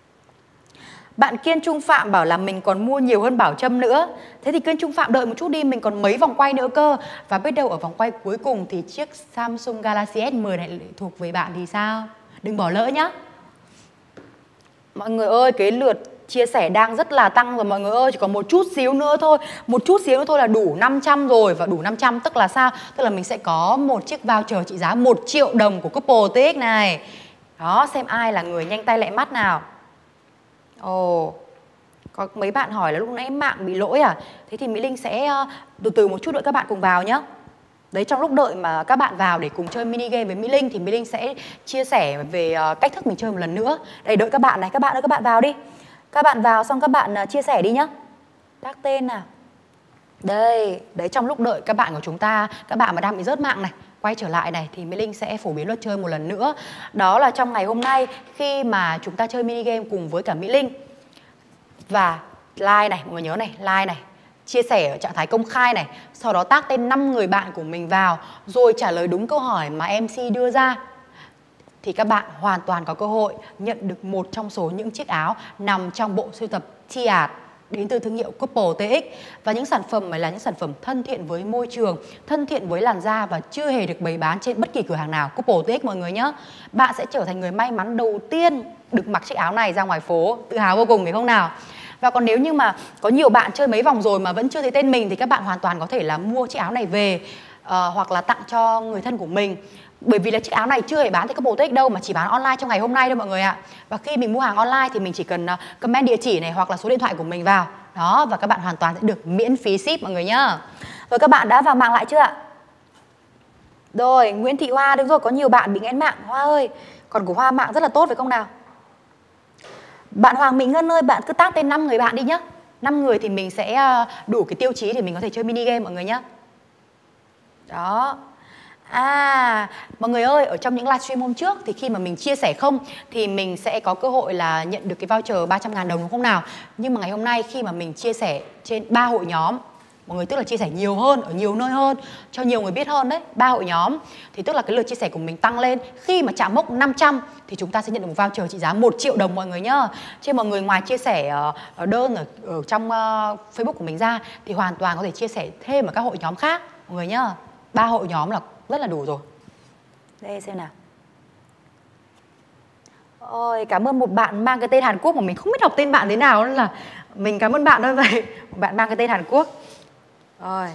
Speaker 1: Bạn Kiên Trung Phạm bảo là mình còn mua nhiều hơn Bảo Trâm nữa. Thế thì Kiên Trung Phạm đợi một chút đi, mình còn mấy vòng quay nữa cơ. Và biết đâu ở vòng quay cuối cùng thì chiếc Samsung Galaxy S mười này thuộc về bạn thì sao? Đừng bỏ lỡ nhá. Mọi người ơi, cái lượt chia sẻ đang rất là tăng rồi mọi người ơi. Chỉ còn một chút xíu nữa thôi. Một chút xíu nữa thôi là đủ năm trăm rồi. Và đủ năm trăm tức là sao? Tức là mình sẽ có một chiếc voucher trị giá một triệu đồng của Couple tê ích này. Đó, xem ai là người nhanh tay lẹ mắt nào. Ồ, oh, có mấy bạn hỏi là lúc nãy mạng bị lỗi à? Thế thì Mỹ Linh sẽ uh, từ từ một chút đợi các bạn cùng vào nhé. Đấy, trong lúc đợi mà các bạn vào để cùng chơi mini game với Mỹ Linh thì Mỹ Linh sẽ chia sẻ về uh, cách thức mình chơi một lần nữa. Đây, đợi các bạn này, các bạn ơi, các bạn vào đi. Các bạn vào xong các bạn uh, chia sẻ đi nhá. Tác tên nào. Đây, đấy, trong lúc đợi các bạn của chúng ta, các bạn mà đang bị rớt mạng này, quay trở lại này thì Mỹ Linh sẽ phổ biến luật chơi một lần nữa. Đó là trong ngày hôm nay khi mà chúng ta chơi mini game cùng với cả Mỹ Linh. Và like này, mọi người nhớ này, like này, chia sẻ ở trạng thái công khai này, sau đó tag tên năm người bạn của mình vào rồi trả lời đúng câu hỏi mà em xê đưa ra thì các bạn hoàn toàn có cơ hội nhận được một trong số những chiếc áo nằm trong bộ sưu tập Tiart đến từ thương hiệu Couple tê ích. Và những sản phẩm này là những sản phẩm thân thiện với môi trường, thân thiện với làn da và chưa hề được bày bán trên bất kỳ cửa hàng nào. Couple tê ích mọi người nhé. Bạn sẽ trở thành người may mắn đầu tiên được mặc chiếc áo này ra ngoài phố. Tự hào vô cùng phải không nào? Và còn nếu như mà có nhiều bạn chơi mấy vòng rồi mà vẫn chưa thấy tên mình thì các bạn hoàn toàn có thể là mua chiếc áo này về uh, hoặc là tặng cho người thân của mình. Bởi vì là chiếc áo này chưa hề bán tại Couple tê ích đâu mà chỉ bán online trong ngày hôm nay thôi mọi người ạ. Và khi mình mua hàng online thì mình chỉ cần uh, comment địa chỉ này hoặc là số điện thoại của mình vào. Đó, và các bạn hoàn toàn sẽ được miễn phí ship mọi người nhá. Rồi các bạn đã vào mạng lại chưa ạ? Rồi, Nguyễn Thị Hoa, đúng rồi, có nhiều bạn bị nghẽn mạng. Hoa ơi, còn của Hoa mạng rất là tốt phải không nào? Bạn Hoàng Mỹ Ngân ơi, bạn cứ tag tên năm người bạn đi nhá. năm người thì mình sẽ uh, đủ cái tiêu chí để mình có thể chơi mini game mọi người nhá. Đó. À, mọi người ơi, ở trong những livestream hôm trước thì khi mà mình chia sẻ không thì mình sẽ có cơ hội là nhận được cái voucher ba trăm ngàn đồng đúng không nào? Nhưng mà ngày hôm nay khi mà mình chia sẻ trên ba hội nhóm, mọi người tức là chia sẻ nhiều hơn, ở nhiều nơi hơn, cho nhiều người biết hơn đấy, ba hội nhóm thì tức là cái lượt chia sẻ của mình tăng lên. Khi mà chạm mốc năm trăm thì chúng ta sẽ nhận được một voucher trị giá một triệu đồng mọi người nhá. Chứ mọi người ngoài chia sẻ ở đơn ở, ở trong uh, Facebook của mình ra thì hoàn toàn có thể chia sẻ thêm ở các hội nhóm khác mọi người nhá. Ba hội nhóm là rất là đủ rồi. Đây xem nào. Ôi, cảm ơn một bạn mang cái tên Hàn Quốc mà mình không biết đọc tên bạn thế nào nên là mình cảm ơn bạn thôi vậy. Một bạn mang cái tên Hàn Quốc. Rồi.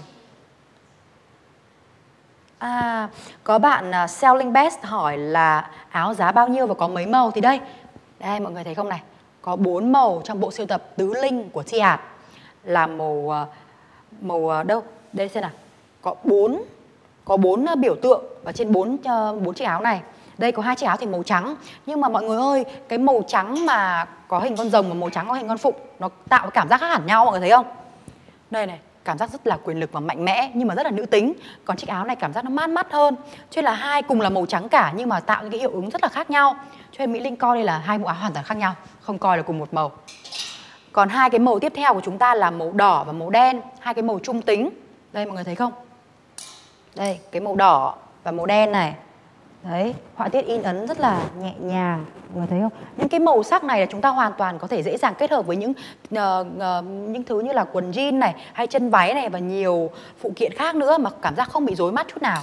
Speaker 1: À, có bạn uh, Selling Best hỏi là áo giá bao nhiêu và có mấy màu thì đây. Đây mọi người thấy không này. Có bốn màu trong bộ sưu tập tứ linh của Tiart. Là màu uh, màu uh, đâu? Đây xem nào. Có bốn có bốn biểu tượng ở trên bốn bốn chiếc áo này. Đây có hai chiếc áo thì màu trắng. Nhưng mà mọi người ơi, cái màu trắng mà có hình con rồng và màu trắng có hình con phụng nó tạo cái cảm giác khác hẳn nhau mọi người thấy không? Đây này, cảm giác rất là quyền lực và mạnh mẽ nhưng mà rất là nữ tính. Còn chiếc áo này cảm giác nó mát mắt hơn. Cho nên là hai cùng là màu trắng cả nhưng mà tạo những cái hiệu ứng rất là khác nhau. Cho nên Mỹ Linh coi đây là hai bộ áo hoàn toàn khác nhau, không coi là cùng một màu. Còn hai cái màu tiếp theo của chúng ta là màu đỏ và màu đen, hai cái màu trung tính. Đây mọi người thấy không? Đây, cái màu đỏ và màu đen này. Đấy, họa tiết in ấn rất là nhẹ nhàng. Mọi người thấy không? Những cái màu sắc này là chúng ta hoàn toàn có thể dễ dàng kết hợp với những uh, uh, những thứ như là quần jean này, hay chân váy này và nhiều phụ kiện khác nữa mà cảm giác không bị rối mắt chút nào.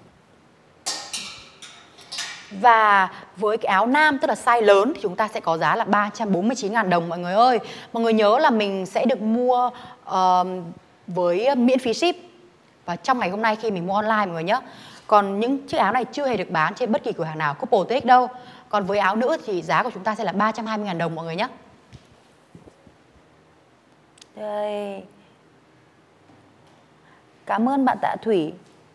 Speaker 1: Và với cái áo nam tức là size lớn thì chúng ta sẽ có giá là ba trăm bốn mươi chín ngàn đồng mọi người ơi. Mọi người nhớ là mình sẽ được mua uh, với miễn phí ship. Và trong ngày hôm nay khi mình mua online mọi người nhé. Còn những chiếc áo này chưa hề được bán trên bất kỳ cửa hàng nào Couple tê ích đâu. Còn với áo nữ thì giá của chúng ta sẽ là ba trăm hai mươi ngàn đồng mọi người nhé. Đây. Cảm ơn bạn Tạ Thủy.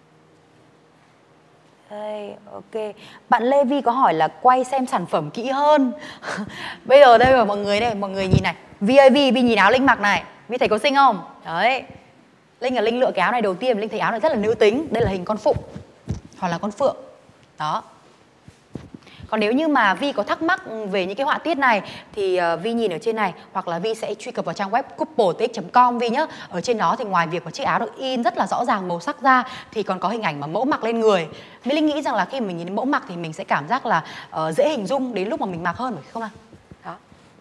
Speaker 1: Đây, ok. Bạn Lê Vi có hỏi là quay xem sản phẩm kỹ hơn. Bây giờ đây là mọi người đây, mọi người nhìn này. Vi ơi Vi, Vi nhìn áo Linh mặc này. Vi thấy có xinh không? Đấy. Linh là Linh lựa cái áo này đầu tiên, Linh thấy áo này rất là nữ tính. Đây là hình con phụng hoặc là con phượng. Đó. Còn nếu như mà Vi có thắc mắc về những cái họa tiết này thì uh, Vi nhìn ở trên này, hoặc là Vi sẽ truy cập vào trang web couple t x chấm com Vi nhá. Ở trên đó thì ngoài việc mà chiếc áo được in rất là rõ ràng màu sắc ra thì còn có hình ảnh mà mẫu mặc lên người. Mỹ Linh nghĩ rằng là khi mình nhìn mẫu mặc thì mình sẽ cảm giác là uh, dễ hình dung đến lúc mà mình mặc hơn, phải không ạ? Đó.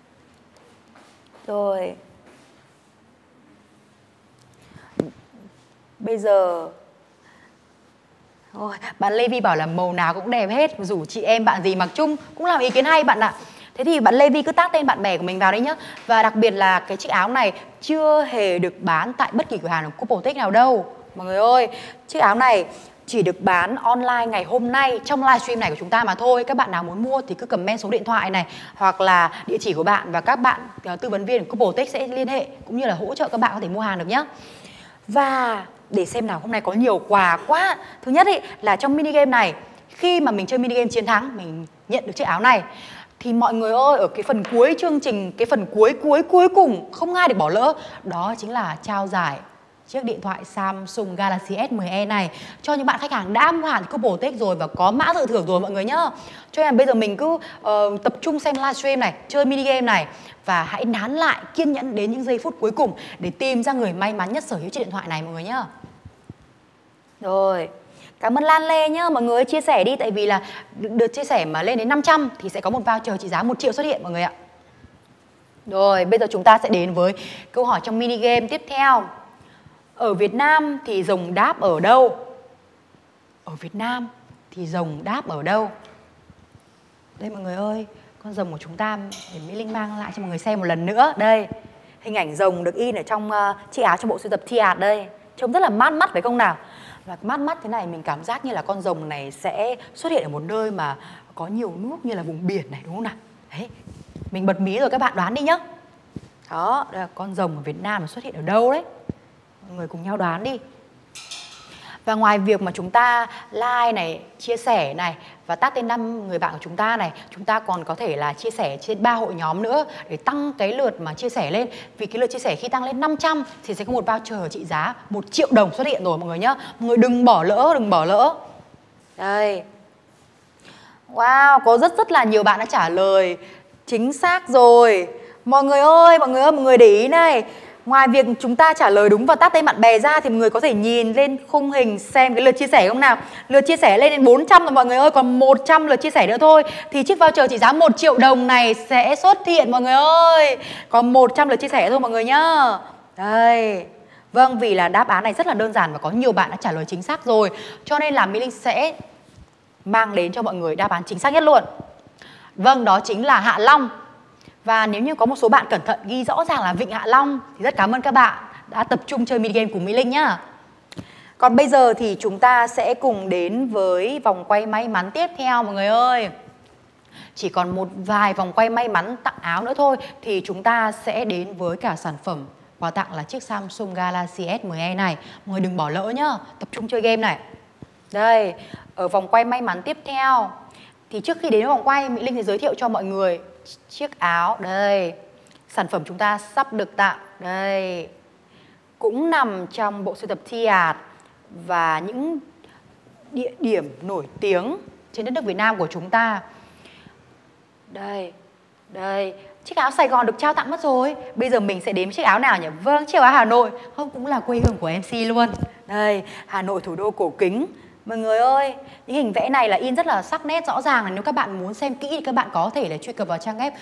Speaker 1: Rồi. Bây giờ Ôi, bạn Lê Vi bảo là màu nào cũng đẹp hết, rủ chị em bạn gì mặc chung cũng là ý kiến hay bạn ạ. Thế thì bạn Lê Vi cứ tag tên bạn bè của mình vào đấy nhá. Và đặc biệt là cái chiếc áo này chưa hề được bán tại bất kỳ cửa hàng của Couple Tech nào đâu. Mọi người ơi, chiếc áo này chỉ được bán online ngày hôm nay trong livestream này của chúng ta mà thôi. Các bạn nào muốn mua thì cứ comment số điện thoại này hoặc là địa chỉ của bạn và các bạn uh, tư vấn viên của Couple Tech sẽ liên hệ cũng như là hỗ trợ các bạn có thể mua hàng được nhá. Và để xem nào, hôm nay có nhiều quà quá. Thứ nhất ý, là trong mini game này, khi mà mình chơi mini game chiến thắng, mình nhận được chiếc áo này, thì mọi người ơi, ở cái phần cuối chương trình, cái phần cuối cuối cuối cùng không ai được bỏ lỡ, đó chính là trao giải chiếc điện thoại Samsung Galaxy S mười e này cho những bạn khách hàng đã mua hàng Couple Tech rồi và có mã dự thưởng rồi mọi người nhá. Cho nên là bây giờ mình cứ uh, tập trung xem livestream này, chơi mini game này và hãy nán lại, kiên nhẫn đến những giây phút cuối cùng để tìm ra người may mắn nhất sở hữu chiếc điện thoại này mọi người nhá. Rồi, cảm ơn Lan Lê nhá, mọi người chia sẻ đi, tại vì là được chia sẻ mà lên đến năm trăm thì sẽ có một voucher trị giá một triệu xuất hiện mọi người ạ. Rồi, bây giờ chúng ta sẽ đến với câu hỏi trong mini game tiếp theo. Ở Việt Nam thì rồng đáp ở đâu? Ở Việt Nam thì rồng đáp ở đâu? Đây mọi người ơi, con rồng của chúng ta để Mỹ Linh mang lại cho mọi người xem một lần nữa. Đây, hình ảnh rồng được in ở trong uh, chiếc áo trong bộ sưu tập Tiart đây. Trông rất là mát mắt phải không nào? Và mát mắt thế này mình cảm giác như là con rồng này sẽ xuất hiện ở một nơi mà có nhiều nước như là vùng biển này đúng không nào? Đấy, mình bật mí rồi các bạn đoán đi nhá. Đó, đây là con rồng ở Việt Nam xuất hiện ở đâu đấy? Mọi người cùng nhau đoán đi. Và ngoài việc mà chúng ta like này, chia sẻ này và tag tên năm người bạn của chúng ta này, chúng ta còn có thể là chia sẻ trên ba hội nhóm nữa để tăng cái lượt mà chia sẻ lên. Vì cái lượt chia sẻ khi tăng lên năm trăm thì sẽ có một voucher trị giá một triệu đồng xuất hiện rồi mọi người nhá. Mọi người đừng bỏ lỡ, đừng bỏ lỡ. Đây. Wow, có rất rất là nhiều bạn đã trả lời chính xác rồi. Mọi người ơi, mọi người ơi, mọi người để ý này. Ngoài việc chúng ta trả lời đúng và tag tên bạn bè ra thì mọi người có thể nhìn lên khung hình xem cái lượt chia sẻ không nào. Lượt chia sẻ lên đến bốn trăm rồi mọi người ơi, còn một trăm lượt chia sẻ nữa thôi thì chiếc voucher trị giá một triệu đồng này sẽ xuất hiện mọi người ơi. Còn một trăm lượt chia sẻ thôi mọi người nhá. Đây. Vâng, vì là đáp án này rất là đơn giản và có nhiều bạn đã trả lời chính xác rồi, cho nên là Mỹ Linh sẽ mang đến cho mọi người đáp án chính xác nhất luôn. Vâng, đó chính là Hạ Long. Và nếu như có một số bạn cẩn thận ghi rõ ràng là Vịnh Hạ Long thì rất cảm ơn các bạn đã tập trung chơi mini game cùng Mỹ Linh nhá. Còn bây giờ thì chúng ta sẽ cùng đến với vòng quay may mắn tiếp theo mọi người ơi. Chỉ còn một vài vòng quay may mắn tặng áo nữa thôi thì chúng ta sẽ đến với cả sản phẩm quà tặng là chiếc Samsung Galaxy S mười e này. Mọi người đừng bỏ lỡ nhá, tập trung chơi game này. Đây, ở vòng quay may mắn tiếp theo thì trước khi đến với vòng quay, Mỹ Linh sẽ giới thiệu cho mọi người chiếc áo. Đây, sản phẩm chúng ta sắp được tặng. Đây, cũng nằm trong bộ sưu tập Tiart và những địa điểm nổi tiếng trên đất nước Việt Nam của chúng ta. Đây, đây, chiếc áo Sài Gòn được trao tặng mất rồi. Bây giờ mình sẽ đến chiếc áo nào nhỉ? Vâng, chiếc áo Hà Nội, không cũng là quê hương của em xê luôn. Đây, Hà Nội thủ đô cổ kính. Mọi người ơi, những hình vẽ này là in rất là sắc nét rõ ràng. Nếu các bạn muốn xem kỹ thì các bạn có thể là truy cập vào trang web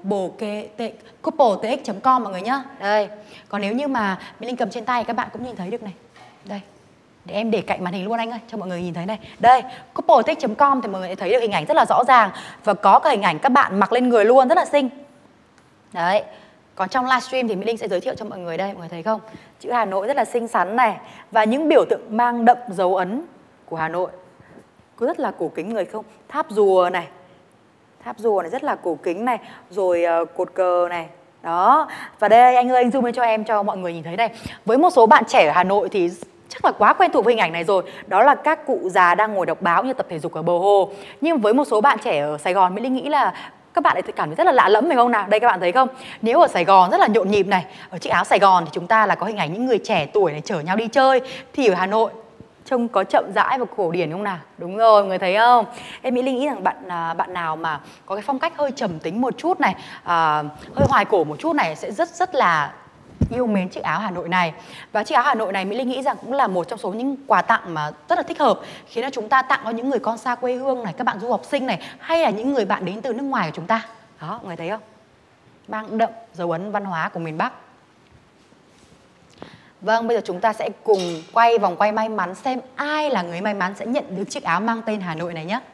Speaker 1: couple t x chấm com mọi người nhá. Đây, còn nếu như mà Mỹ Linh cầm trên tay các bạn cũng nhìn thấy được này. Đây, để em để cạnh màn hình luôn anh ơi, cho mọi người nhìn thấy này. Đây, couple t x chấm com thì mọi người thấy được hình ảnh rất là rõ ràng. Và có cả hình ảnh các bạn mặc lên người luôn, rất là xinh. Đấy, còn trong livestream thì Mỹ Linh sẽ giới thiệu cho mọi người đây, mọi người thấy không? Chữ Hà Nội rất là xinh xắn này. Và những biểu tượng mang đậm dấu ấn của Hà Nội cứ rất là cổ kính người không? Tháp rùa này, tháp rùa này rất là cổ kính này, rồi uh, cột cờ này. Đó, và đây anh ơi, anh zoom lên cho em cho mọi người nhìn thấy này. Với một số bạn trẻ ở Hà Nội thì chắc là quá quen thuộc với hình ảnh này rồi. Đó là các cụ già đang ngồi đọc báo như tập thể dục ở bờ hồ. Nhưng với một số bạn trẻ ở Sài Gòn, Mỹ Linh nghĩ là các bạn lại cảm thấy rất là lạ lẫm phải không nào? Đây các bạn thấy không? Nếu ở Sài Gòn rất là nhộn nhịp này, ở chiếc áo Sài Gòn thì chúng ta là có hình ảnh những người trẻ tuổi này chở nhau đi chơi. Thì ở Hà Nội trông có chậm rãi và cổ điển không nào? Đúng rồi, mọi người thấy không? Em Mỹ Linh nghĩ rằng bạn à, bạn nào mà có cái phong cách hơi trầm tính một chút này, à, hơi hoài cổ một chút này sẽ rất rất là yêu mến chiếc áo Hà Nội này. Và chiếc áo Hà Nội này Mỹ Linh nghĩ rằng cũng là một trong số những quà tặng mà rất là thích hợp, khiến cho chúng ta tặng cho những người con xa quê hương này, các bạn du học sinh này, hay là những người bạn đến từ nước ngoài của chúng ta. Đó, mọi người thấy không? Mang đậm dấu ấn văn hóa của miền Bắc. Vâng, bây giờ chúng ta sẽ cùng quay vòng quay may mắn xem ai là người may mắn sẽ nhận được chiếc áo mang tên Hà Nội này nhé.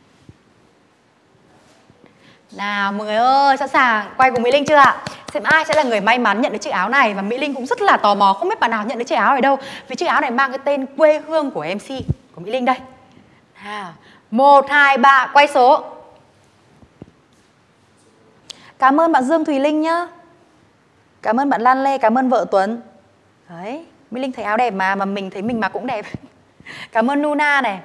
Speaker 1: Nào mọi người ơi, sẵn sàng quay cùng Mỹ Linh chưa ạ? Xem ai sẽ là người may mắn nhận được chiếc áo này. Và Mỹ Linh cũng rất là tò mò, không biết bạn nào nhận được chiếc áo này đâu, vì chiếc áo này mang cái tên quê hương của em xê của Mỹ Linh đây. Nào, một, hai, ba, quay số. Cảm ơn bạn Dương Thùy Linh nhá. Cảm ơn bạn Lan Lê, cảm ơn vợ Tuấn. Đấy, Mỹ Linh thấy áo đẹp mà, mà mình thấy mình mặc cũng đẹp. Cảm ơn Nuna này.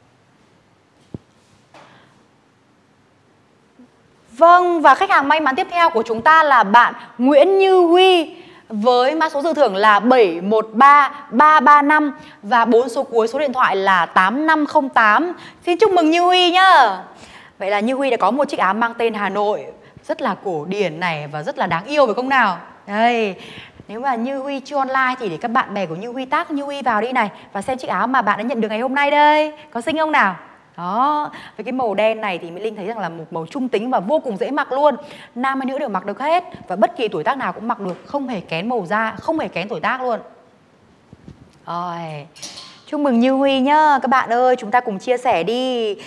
Speaker 1: Vâng, và khách hàng may mắn tiếp theo của chúng ta là bạn Nguyễn Như Huy với mã số dự thưởng là bảy một ba ba ba năm và bốn số cuối số điện thoại là tám năm không tám. Xin chúc mừng Như Huy nhá. Vậy là Như Huy đã có một chiếc áo mang tên Hà Nội rất là cổ điển này và rất là đáng yêu phải không nào? Đây, nếu mà Như Huy chưa online thì để các bạn bè của Như Huy tag Như Huy vào đi này và xem chiếc áo mà bạn đã nhận được ngày hôm nay đây. Có xinh không nào? Đó, với cái màu đen này thì Mỹ Linh thấy rằng là một màu trung tính và vô cùng dễ mặc luôn. Nam hay nữ đều mặc được hết và bất kỳ tuổi tác nào cũng mặc được, không hề kén màu da, không hề kén tuổi tác luôn. Rồi, chúc mừng Như Huy nhá. Các bạn ơi, chúng ta cùng chia sẻ đi.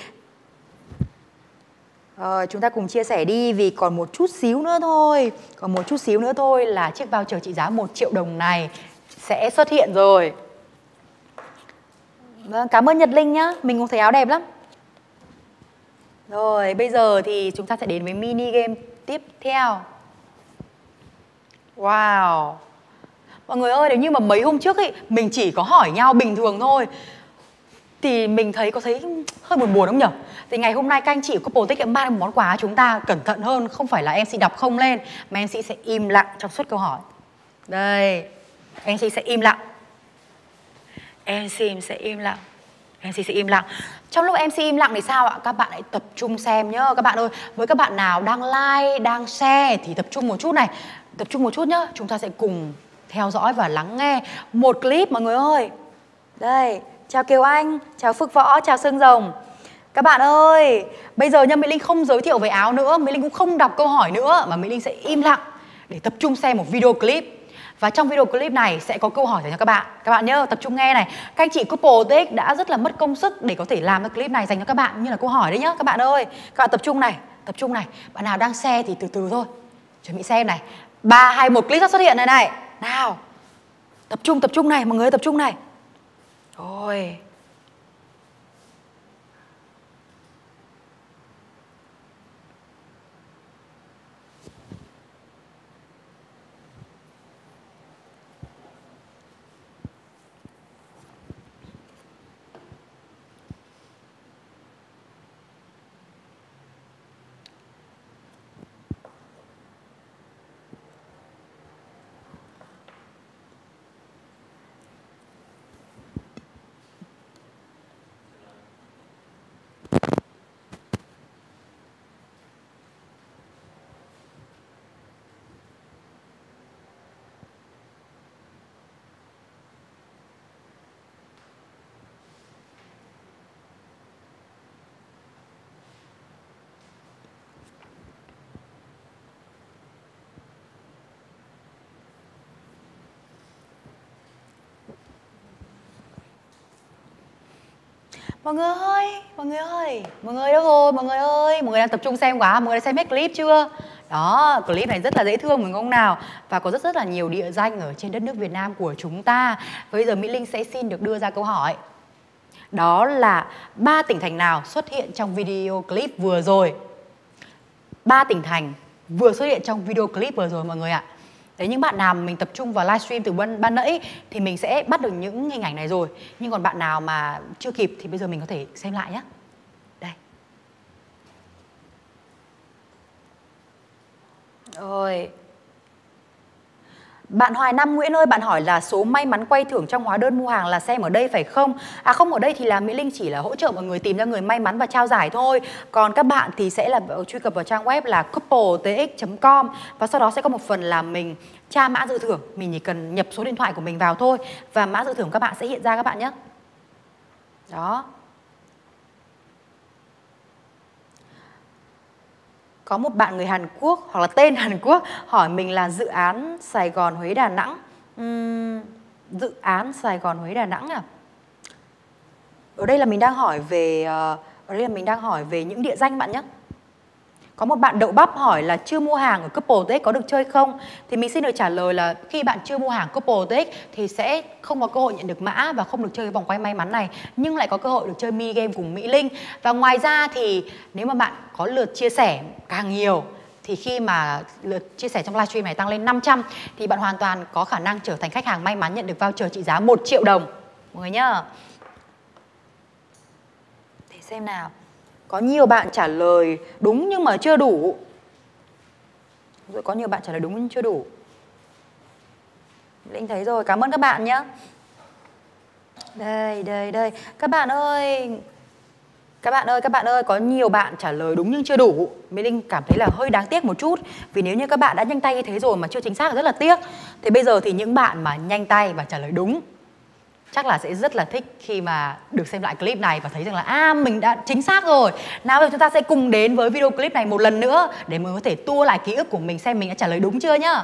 Speaker 1: Rồi, chúng ta cùng chia sẻ đi vì còn một chút xíu nữa thôi. Còn một chút xíu nữa thôi là chiếc voucher trị giá một triệu đồng này sẽ xuất hiện rồi. Vâng, cảm ơn Nhật Linh nhá. Mình cũng thấy áo đẹp lắm. Rồi, bây giờ thì chúng ta sẽ đến với mini game tiếp theo. Wow. Mọi người ơi, nếu như mà mấy hôm trước ấy mình chỉ có hỏi nhau bình thường thôi thì mình thấy có thấy hơi buồn buồn không nhỉ? Thì ngày hôm nay các anh chị của Couple Tech đã mang một món quà chúng ta cẩn thận hơn. Không phải là em xê đọc không lên mà em xê sẽ im lặng trong suốt câu hỏi. Đây, em xê sẽ im lặng. Em xê sẽ im lặng. Em xê sẽ im lặng. Trong lúc em xê im lặng thì sao ạ? Các bạn hãy tập trung xem nhá. Các bạn ơi, với các bạn nào đang like, đang share thì tập trung một chút này. Tập trung một chút nhá. Chúng ta sẽ cùng theo dõi và lắng nghe một clip mọi người ơi. Đây, chào Kiều Anh, chào Phước Võ, chào Sương Rồng. Các bạn ơi, bây giờ nha, Mỹ Linh không giới thiệu về áo nữa, Mỹ Linh cũng không đọc câu hỏi nữa, mà Mỹ Linh sẽ im lặng để tập trung xem một video clip. Và trong video clip này sẽ có câu hỏi dành cho các bạn. Các bạn nhớ tập trung nghe này. Các anh chị Couple Tech đã rất là mất công sức để có thể làm cái clip này dành cho các bạn như là câu hỏi đấy nhá. Các bạn ơi, các bạn tập trung này, tập trung này. Bạn nào đang share thì từ từ thôi. Chuẩn bị xem này. ba, hai, một, clip sắp xuất hiện này này. Nào. Tập trung, tập trung này, mọi người tập trung này. Rồi. Mọi người ơi, mọi người ơi, mọi người đâu rồi, mọi người ơi, mọi người đang tập trung xem quá, mọi người đã xem hết clip chưa? Đó, clip này rất là dễ thương phải không nào? Và có rất rất là nhiều địa danh ở trên đất nước Việt Nam của chúng ta. Bây giờ Mỹ Linh sẽ xin được đưa ra câu hỏi. Đó là ba tỉnh thành nào xuất hiện trong video clip vừa rồi? Ba tỉnh thành vừa xuất hiện trong video clip vừa rồi mọi người ạ. Đấy, những bạn nào mình tập trung vào livestream từ ban, ban nãy thì mình sẽ bắt được những hình ảnh này rồi. Nhưng còn bạn nào mà chưa kịp thì bây giờ mình có thể xem lại nhé. Đây. Rồi. Bạn Hoài Nam Nguyễn ơi, bạn hỏi là số may mắn quay thưởng trong hóa đơn mua hàng là xem ở đây phải không? À không, ở đây thì là Mỹ Linh chỉ là hỗ trợ mọi người tìm ra người may mắn và trao giải thôi. Còn các bạn thì sẽ là truy cập vào trang web là couple t x chấm com và sau đó sẽ có một phần là mình tra mã dự thưởng. Mình chỉ cần nhập số điện thoại của mình vào thôi và mã dự thưởng các bạn sẽ hiện ra các bạn nhé. Đó. Có một bạn người Hàn Quốc hoặc là tên Hàn Quốc hỏi mình là dự án Sài Gòn Huế Đà Nẵng. Uhm, dự án Sài Gòn Huế Đà Nẵng à? Ở đây là mình đang hỏi về ở đây là mình đang hỏi về những địa danh bạn nhé. Có một bạn Đậu Bắp hỏi là chưa mua hàng ở Couple tê ích có được chơi không? Thì mình xin được trả lời là khi bạn chưa mua hàng Couple tê ích thì sẽ không có cơ hội nhận được mã và không được chơi cái vòng quay may mắn này, nhưng lại có cơ hội được chơi mini game cùng Mỹ Linh. Và ngoài ra thì nếu mà bạn có lượt chia sẻ càng nhiều thì khi mà lượt chia sẻ trong livestream này tăng lên năm trăm thì bạn hoàn toàn có khả năng trở thành khách hàng may mắn nhận được voucher trị giá một triệu đồng. Mọi người nhá. Để xem nào. Có nhiều bạn trả lời đúng nhưng mà chưa đủ. Rồi có nhiều bạn trả lời đúng nhưng chưa đủ. Linh thấy rồi, cảm ơn các bạn nhé. Đây, đây, đây. Các bạn ơi, các bạn ơi, các bạn ơi, có nhiều bạn trả lời đúng nhưng chưa đủ. Mỹ Linh cảm thấy là hơi đáng tiếc một chút. Vì nếu như các bạn đã nhanh tay như thế rồi mà chưa chính xác là rất là tiếc. Thì bây giờ thì những bạn mà nhanh tay và trả lời đúng chắc là sẽ rất là thích khi mà được xem lại clip này và thấy rằng là à mình đã chính xác rồi. Nào bây giờ chúng ta sẽ cùng đến với video clip này một lần nữa để mình có thể tua lại ký ức của mình xem mình đã trả lời đúng chưa nhá.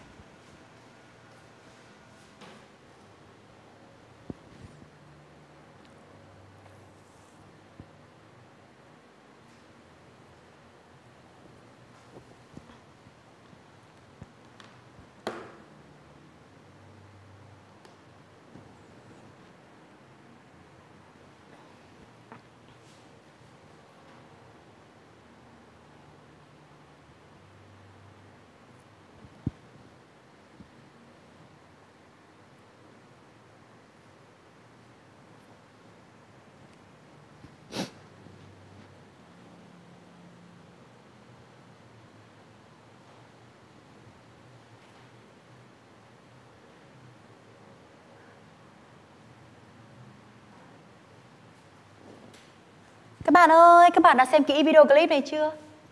Speaker 1: Các bạn ơi, các bạn đã xem kỹ video clip này chưa?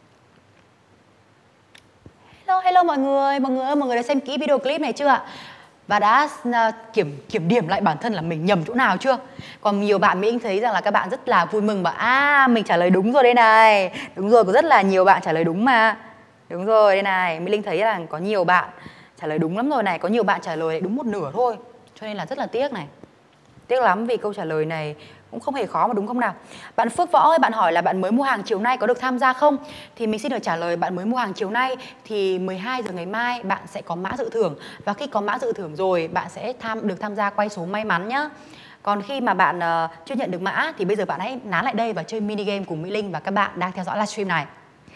Speaker 1: Hello, hello mọi người, mọi người ơi, mọi người đã xem kỹ video clip này chưa ạ? Và đã uh, kiểm kiểm điểm lại bản thân là mình nhầm chỗ nào chưa? Còn nhiều bạn Mỹ thấy rằng là các bạn rất là vui mừng và à mình trả lời đúng rồi đây này. Đúng rồi, có rất là nhiều bạn trả lời đúng mà. Đúng rồi đây này, Mỹ Linh thấy là có nhiều bạn trả lời đúng lắm rồi này, có nhiều bạn trả lời đúng một nửa thôi. Cho nên là rất là tiếc này. Tiếc lắm vì câu trả lời này cũng không hề khó mà đúng không nào? Bạn Phước Võ ơi, bạn hỏi là bạn mới mua hàng chiều nay có được tham gia không? Thì mình xin được trả lời bạn mới mua hàng chiều nay thì mười hai giờ ngày mai bạn sẽ có mã dự thưởng. Và khi có mã dự thưởng rồi bạn sẽ tham được tham gia quay số may mắn nhá. Còn khi mà bạn uh, chưa nhận được mã thì bây giờ bạn hãy nán lại đây và chơi mini game cùng Mỹ Linh và các bạn đang theo dõi livestream này.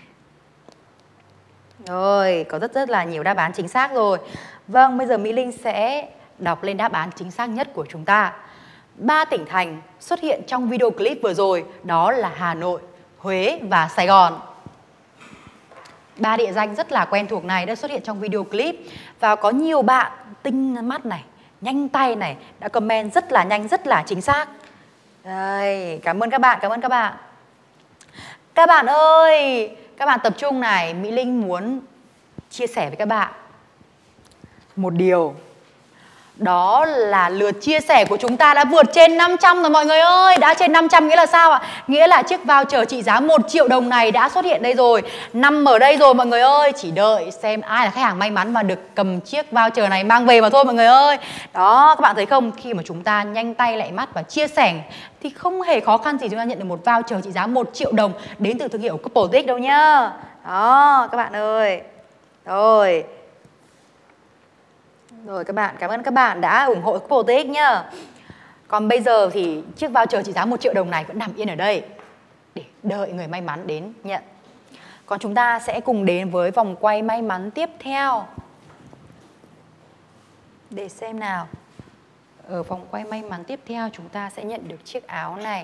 Speaker 1: Rồi, có rất rất là nhiều đáp án chính xác rồi. Vâng, bây giờ Mỹ Linh sẽ đọc lên đáp án chính xác nhất của chúng ta. Ba tỉnh thành xuất hiện trong video clip vừa rồi đó là Hà Nội, Huế và Sài Gòn. Ba địa danh rất là quen thuộc này đã xuất hiện trong video clip. Và có nhiều bạn tinh mắt này, nhanh tay này đã comment rất là nhanh, rất là chính xác. Đây, cảm ơn các bạn, cảm ơn các bạn. Các bạn ơi, các bạn tập trung này, Mỹ Linh muốn chia sẻ với các bạn một điều. Đó là lượt chia sẻ của chúng ta đã vượt trên năm trăm rồi mọi người ơi. Đã trên năm trăm nghĩa là sao ạ? Nghĩa là chiếc voucher trị giá một triệu đồng này đã xuất hiện đây rồi, nằm ở đây rồi mọi người ơi. Chỉ đợi xem ai là khách hàng may mắn và được cầm chiếc voucher này mang về mà thôi mọi người ơi. Đó, các bạn thấy không? Khi mà chúng ta nhanh tay lẹ mắt và chia sẻ thì không hề khó khăn gì chúng ta nhận được một voucher trị giá một triệu đồng đến từ thương hiệu Couple tê ích đâu nhá. Đó, các bạn ơi. Rồi. Rồi các bạn, cảm ơn các bạn đã ủng hộ Couple tê ích nhá. Còn bây giờ thì chiếc voucher trị giá một triệu đồng này vẫn nằm yên ở đây để đợi người may mắn đến nhận. Còn chúng ta sẽ cùng đến với vòng quay may mắn tiếp theo. Để xem nào. Ở vòng quay may mắn tiếp theo chúng ta sẽ nhận được chiếc áo này.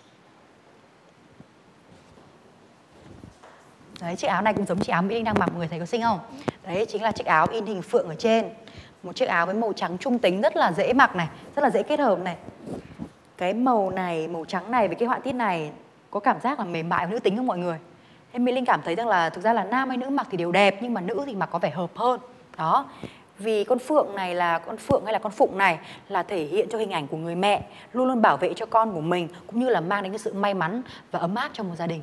Speaker 1: Đấy, chiếc áo này cũng giống chiếc áo Mỹ Linh đang mặc, mọi người thấy có xinh không? Đấy, chính là chiếc áo in hình phượng ở trên. Một chiếc áo với màu trắng trung tính rất là dễ mặc này, rất là dễ kết hợp này. Cái màu này, màu trắng này với cái họa tiết này có cảm giác là mềm mại và nữ tính không mọi người? Thế Mỹ Linh cảm thấy rằng là thực ra là nam hay nữ mặc thì đều đẹp, nhưng mà nữ thì mặc có vẻ hợp hơn. Đó. Vì con phượng này là con phượng hay là con phụng này là thể hiện cho hình ảnh của người mẹ, luôn luôn bảo vệ cho con của mình, cũng như là mang đến cái sự may mắn và ấm áp trong một gia đình.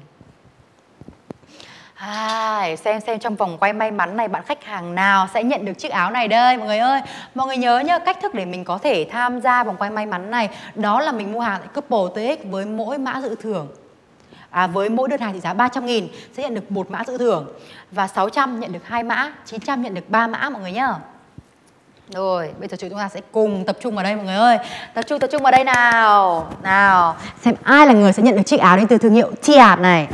Speaker 1: À, xem xem trong vòng quay may mắn này bạn khách hàng nào sẽ nhận được chiếc áo này đây mọi người ơi. Mọi người nhớ nhá, cách thức để mình có thể tham gia vòng quay may mắn này đó là mình mua hàng tại Couple tê ích với mỗi mã dự thưởng. À, với mỗi đơn hàng trị giá ba trăm nghìn sẽ nhận được một mã dự thưởng, và sáu trăm nhận được hai mã, chín trăm nhận được ba mã mọi người nhá. Rồi, bây giờ chúng ta sẽ cùng tập trung vào đây mọi người ơi. Tập trung tập trung vào đây nào. Nào, xem ai là người sẽ nhận được chiếc áo đến từ thương hiệu Tiat này.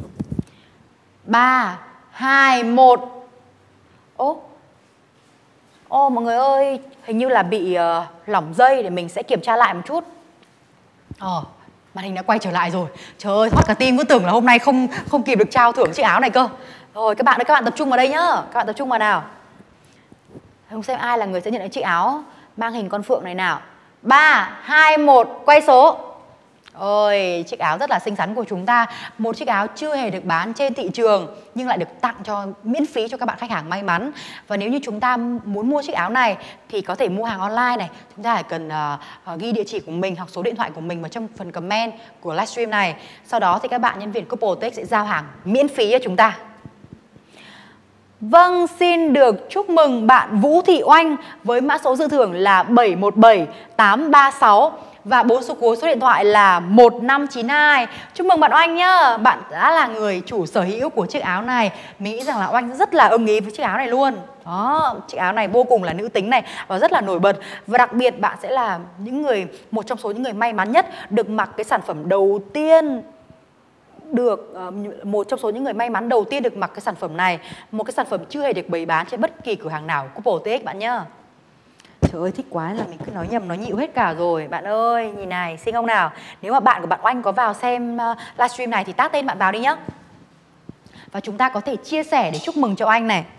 Speaker 1: ba, hai, một. Ô Ô mọi người ơi, hình như là bị uh, lỏng dây, để mình sẽ kiểm tra lại một chút. Ờ, màn hình đã quay trở lại rồi. Trời ơi, thoát cả tim, cứ tưởng là hôm nay không không kịp được trao thưởng chiếc áo này cơ. Rồi các bạn ơi, các bạn tập trung vào đây nhá. Các bạn tập trung vào nào. Không, xem ai là người sẽ nhận được chiếc áo mang hình con phượng này nào. ba, hai, một, quay số. Ôi, chiếc áo rất là xinh xắn của chúng ta. Một chiếc áo chưa hề được bán trên thị trường, nhưng lại được tặng cho miễn phí cho các bạn khách hàng may mắn. Và nếu như chúng ta muốn mua chiếc áo này thì có thể mua hàng online này. Chúng ta phải cần uh, uh, ghi địa chỉ của mình hoặc số điện thoại của mình vào trong phần comment của livestream này. Sau đó thì các bạn nhân viên Couple tê ích sẽ giao hàng miễn phí cho chúng ta. Vâng, xin được chúc mừng bạn Vũ Thị Oanh với mã số dự thưởng là bảy một bảy tám ba sáu và bốn số cuối số điện thoại là một năm chín hai. Chúc mừng bạn Oanh nhá. Bạn đã là người chủ sở hữu của chiếc áo này. Mình nghĩ rằng là Oanh rất là ưng ý với chiếc áo này luôn. Đó, chiếc áo này vô cùng là nữ tính này và rất là nổi bật. Và đặc biệt bạn sẽ là những người một trong số những người may mắn nhất được mặc cái sản phẩm đầu tiên, được uh, một trong số những người may mắn đầu tiên được mặc cái sản phẩm này. Một cái sản phẩm chưa hề được bày bán trên bất kỳ cửa hàng nào của Couple tê ích bạn nhá. Trời ơi, thích quá là mình cứ nói nhầm, nói nhịu hết cả rồi. Bạn ơi, nhìn này, xinh không nào? Nếu mà bạn của bạn Oanh có vào xem uh, livestream này thì tag tên bạn vào đi nhá. Và chúng ta có thể chia sẻ để chúc mừng cho Oanh này.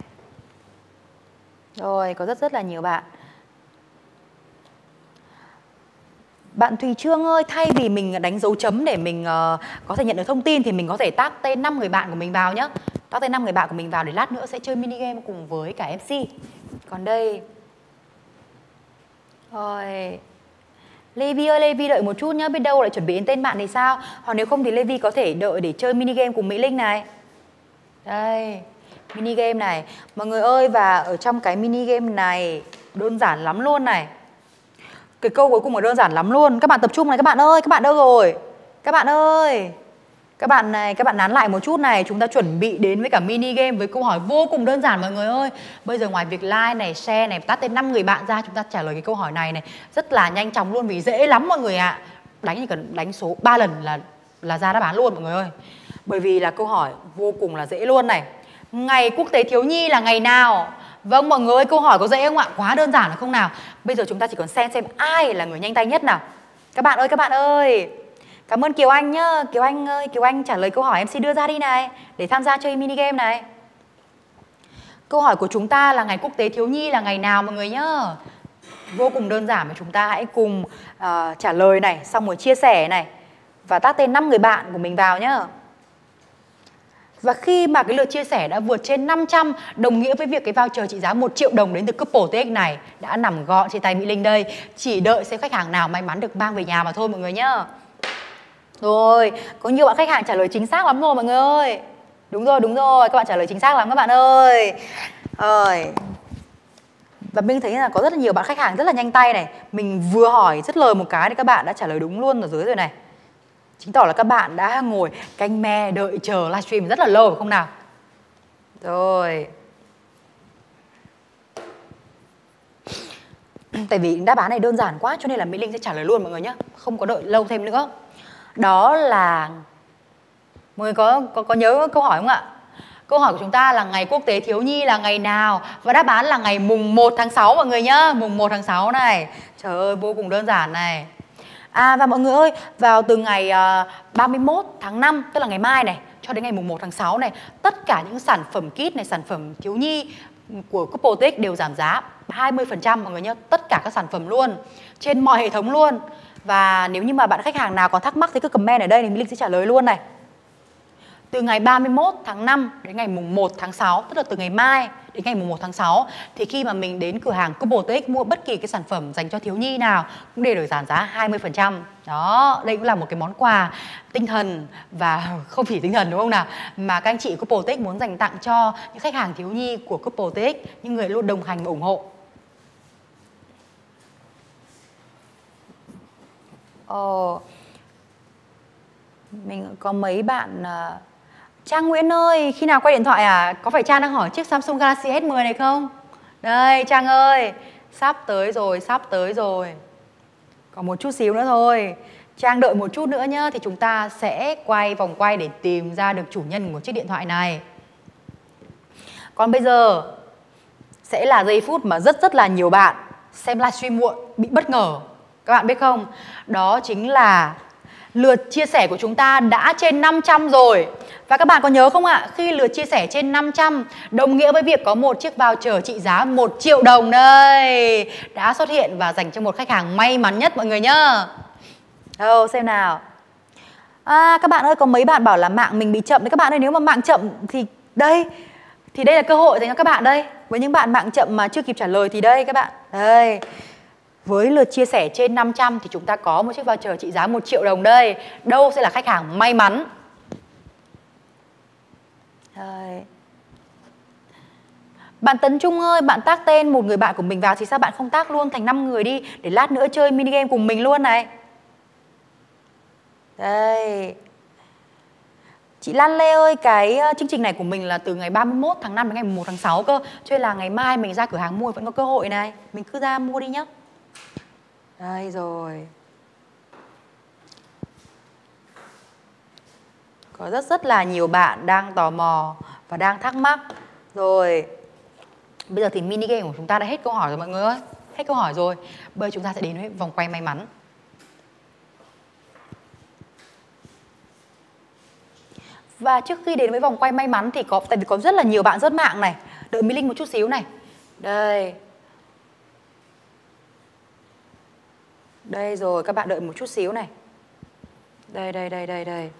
Speaker 1: Rồi, có rất rất là nhiều bạn. Bạn Thùy Trương ơi, thay vì mình đánh dấu chấm để mình uh, có thể nhận được thông tin thì mình có thể tag tên năm người bạn của mình vào nhé. Tag tên năm người bạn của mình vào để lát nữa sẽ chơi mini game cùng với cả em xê. Còn đây. Rồi. Levi ơi, Levi đợi một chút nhá, biết đâu lại chuẩn bị đến tên bạn thì sao? Hoặc nếu không thì Levi có thể đợi để chơi mini game cùng Mỹ Linh này. Đây, mini game này. Mọi người ơi, và ở trong cái mini game này đơn giản lắm luôn này. Cái câu cuối cùng là đơn giản lắm luôn. Các bạn tập trung này các bạn ơi, các bạn đâu rồi? Các bạn ơi. Các bạn này, các bạn nán lại một chút này. Chúng ta chuẩn bị đến với cả mini game với câu hỏi vô cùng đơn giản mọi người ơi. Bây giờ ngoài việc like này, share này, tag tên năm người bạn ra, chúng ta trả lời cái câu hỏi này này rất là nhanh chóng luôn, vì dễ lắm mọi người ạ. À. Đánh chỉ cần đánh số ba lần là là ra đáp án luôn mọi người ơi. Bởi vì là câu hỏi vô cùng là dễ luôn này. Ngày Quốc tế Thiếu nhi là ngày nào? Vâng mọi người ơi, câu hỏi có dễ không ạ? Quá đơn giản phải không nào? Bây giờ chúng ta chỉ còn xem xem ai là người nhanh tay nhất nào. Các bạn ơi, các bạn ơi. Cảm ơn Kiều Anh nhá. Kiều Anh ơi, Kiều Anh trả lời câu hỏi em xê đưa ra đi này, để tham gia chơi mini game này. Câu hỏi của chúng ta là ngày Quốc tế Thiếu nhi là ngày nào mọi người nhá. Vô cùng đơn giản, mà chúng ta hãy cùng uh, trả lời này, xong rồi chia sẻ này, và tag tên năm người bạn của mình vào nhá. Và khi mà cái lượt chia sẻ đã vượt trên năm trăm, đồng nghĩa với việc cái voucher trị giá một triệu đồng đến từ Couple tê ích này đã nằm gọn trên tay Mỹ Linh đây. Chỉ đợi xem khách hàng nào may mắn được mang về nhà mà thôi mọi người nhá. Rồi, có nhiều bạn khách hàng trả lời chính xác lắm rồi mọi người ơi. Đúng rồi, đúng rồi, các bạn trả lời chính xác lắm các bạn ơi. Rồi. Và mình thấy là có rất là nhiều bạn khách hàng rất là nhanh tay này. Mình vừa hỏi rất lời một cái thì các bạn đã trả lời đúng luôn ở dưới rồi này. Chứng tỏ là các bạn đã ngồi canh me đợi chờ livestream rất là lâu phải không nào? Rồi. Tại vì đáp án này đơn giản quá cho nên là Mỹ Linh sẽ trả lời luôn mọi người nhé. Không có đợi lâu thêm nữa. Đó là... Mọi người có, có, có nhớ câu hỏi không ạ? Câu hỏi của chúng ta là ngày quốc tế thiếu nhi là ngày nào? Và đáp án là ngày mùng một tháng sáu mọi người nhá. Mùng một tháng sáu này. Trời ơi, vô cùng đơn giản này. À và mọi người ơi, vào từ ngày uh, ba mươi mốt tháng năm, tức là ngày mai này, cho đến ngày mùng một tháng sáu này, tất cả những sản phẩm kit này, sản phẩm thiếu nhi của Copotech đều giảm giá hai mươi phần trăm mọi người nhé. Tất cả các sản phẩm luôn, trên mọi hệ thống luôn. Và nếu như mà bạn khách hàng nào có thắc mắc thì cứ comment ở đây thì Mỹ Linh sẽ trả lời luôn này. Từ ngày ba mươi mốt tháng năm đến ngày mùng một tháng sáu, tức là từ ngày mai đến ngày mùng một tháng sáu, thì khi mà mình đến cửa hàng Copotech mua bất kỳ cái sản phẩm dành cho thiếu nhi nào cũng đều được giảm giá hai mươi phần trăm. Đó, đây cũng là một cái món quà tinh thần và không chỉ tinh thần đúng không nào, mà các anh chị Copotech muốn dành tặng cho những khách hàng thiếu nhi của Copotech, những người luôn đồng hành và ủng hộ. Ồ, mình có mấy bạn... Uh, Trang Nguyễn ơi, khi nào quay điện thoại à? Có phải Trang đang hỏi chiếc Samsung Galaxy S mười này không? Đây, Trang ơi, sắp tới rồi, sắp tới rồi. Còn một chút xíu nữa thôi. Trang đợi một chút nữa nhá, thì chúng ta sẽ quay vòng quay để tìm ra được chủ nhân của chiếc điện thoại này. Còn bây giờ sẽ là giây phút mà rất rất là nhiều bạn xem livestream muộn bị bất ngờ. Các bạn biết không? Đó chính là lượt chia sẻ của chúng ta đã trên năm trăm rồi. Và các bạn có nhớ không ạ? Khi lượt chia sẻ trên năm trăm đồng nghĩa với việc có một chiếc voucher trị giá một triệu đồng đây đã xuất hiện và dành cho một khách hàng may mắn nhất mọi người nhá. Đâu xem nào. À các bạn ơi, có mấy bạn bảo là mạng mình bị chậm đấy các bạn ơi. Nếu mà mạng chậm thì đây, thì đây là cơ hội dành cho các bạn đây. Với những bạn mạng chậm mà chưa kịp trả lời thì đây các bạn. Đây, với lượt chia sẻ trên năm trăm thì chúng ta có một chiếc voucher trị giá một triệu đồng đây. Đâu sẽ là khách hàng may mắn? Đây. Bạn Tấn Trung ơi, bạn tác tên một người bạn của mình vào thì sao bạn không tác luôn thành năm người đi, để lát nữa chơi mini game cùng mình luôn này. Đây. Chị Lan Lê ơi, cái chương trình này của mình là từ ngày ba mươi mốt tháng năm đến ngày mùng một tháng sáu cơ. Cho nên là ngày mai mình ra cửa hàng mua vẫn có cơ hội này. Mình cứ ra mua đi nhá. Đây rồi. Có rất rất là nhiều bạn đang tò mò và đang thắc mắc. Rồi. Bây giờ thì mini game của chúng ta đã hết câu hỏi rồi mọi người ơi. Hết câu hỏi rồi. Bây giờ chúng ta sẽ đến với vòng quay may mắn. Và trước khi đến với vòng quay may mắn thì có, tại vì có rất là nhiều bạn rớt mạng này. Đợi Mỹ Linh một chút xíu này. Đây. Đây rồi, các bạn đợi một chút xíu này. Đây, đây, đây, đây, đây.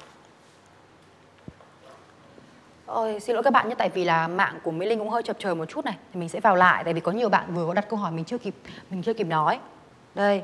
Speaker 1: Ôi, xin lỗi các bạn nhé, tại vì là mạng của Mỹ Linh cũng hơi chập chờn một chút này. Thì mình sẽ vào lại, tại vì có nhiều bạn vừa có đặt câu hỏi mình chưa kịp mình chưa kịp nói. Đây.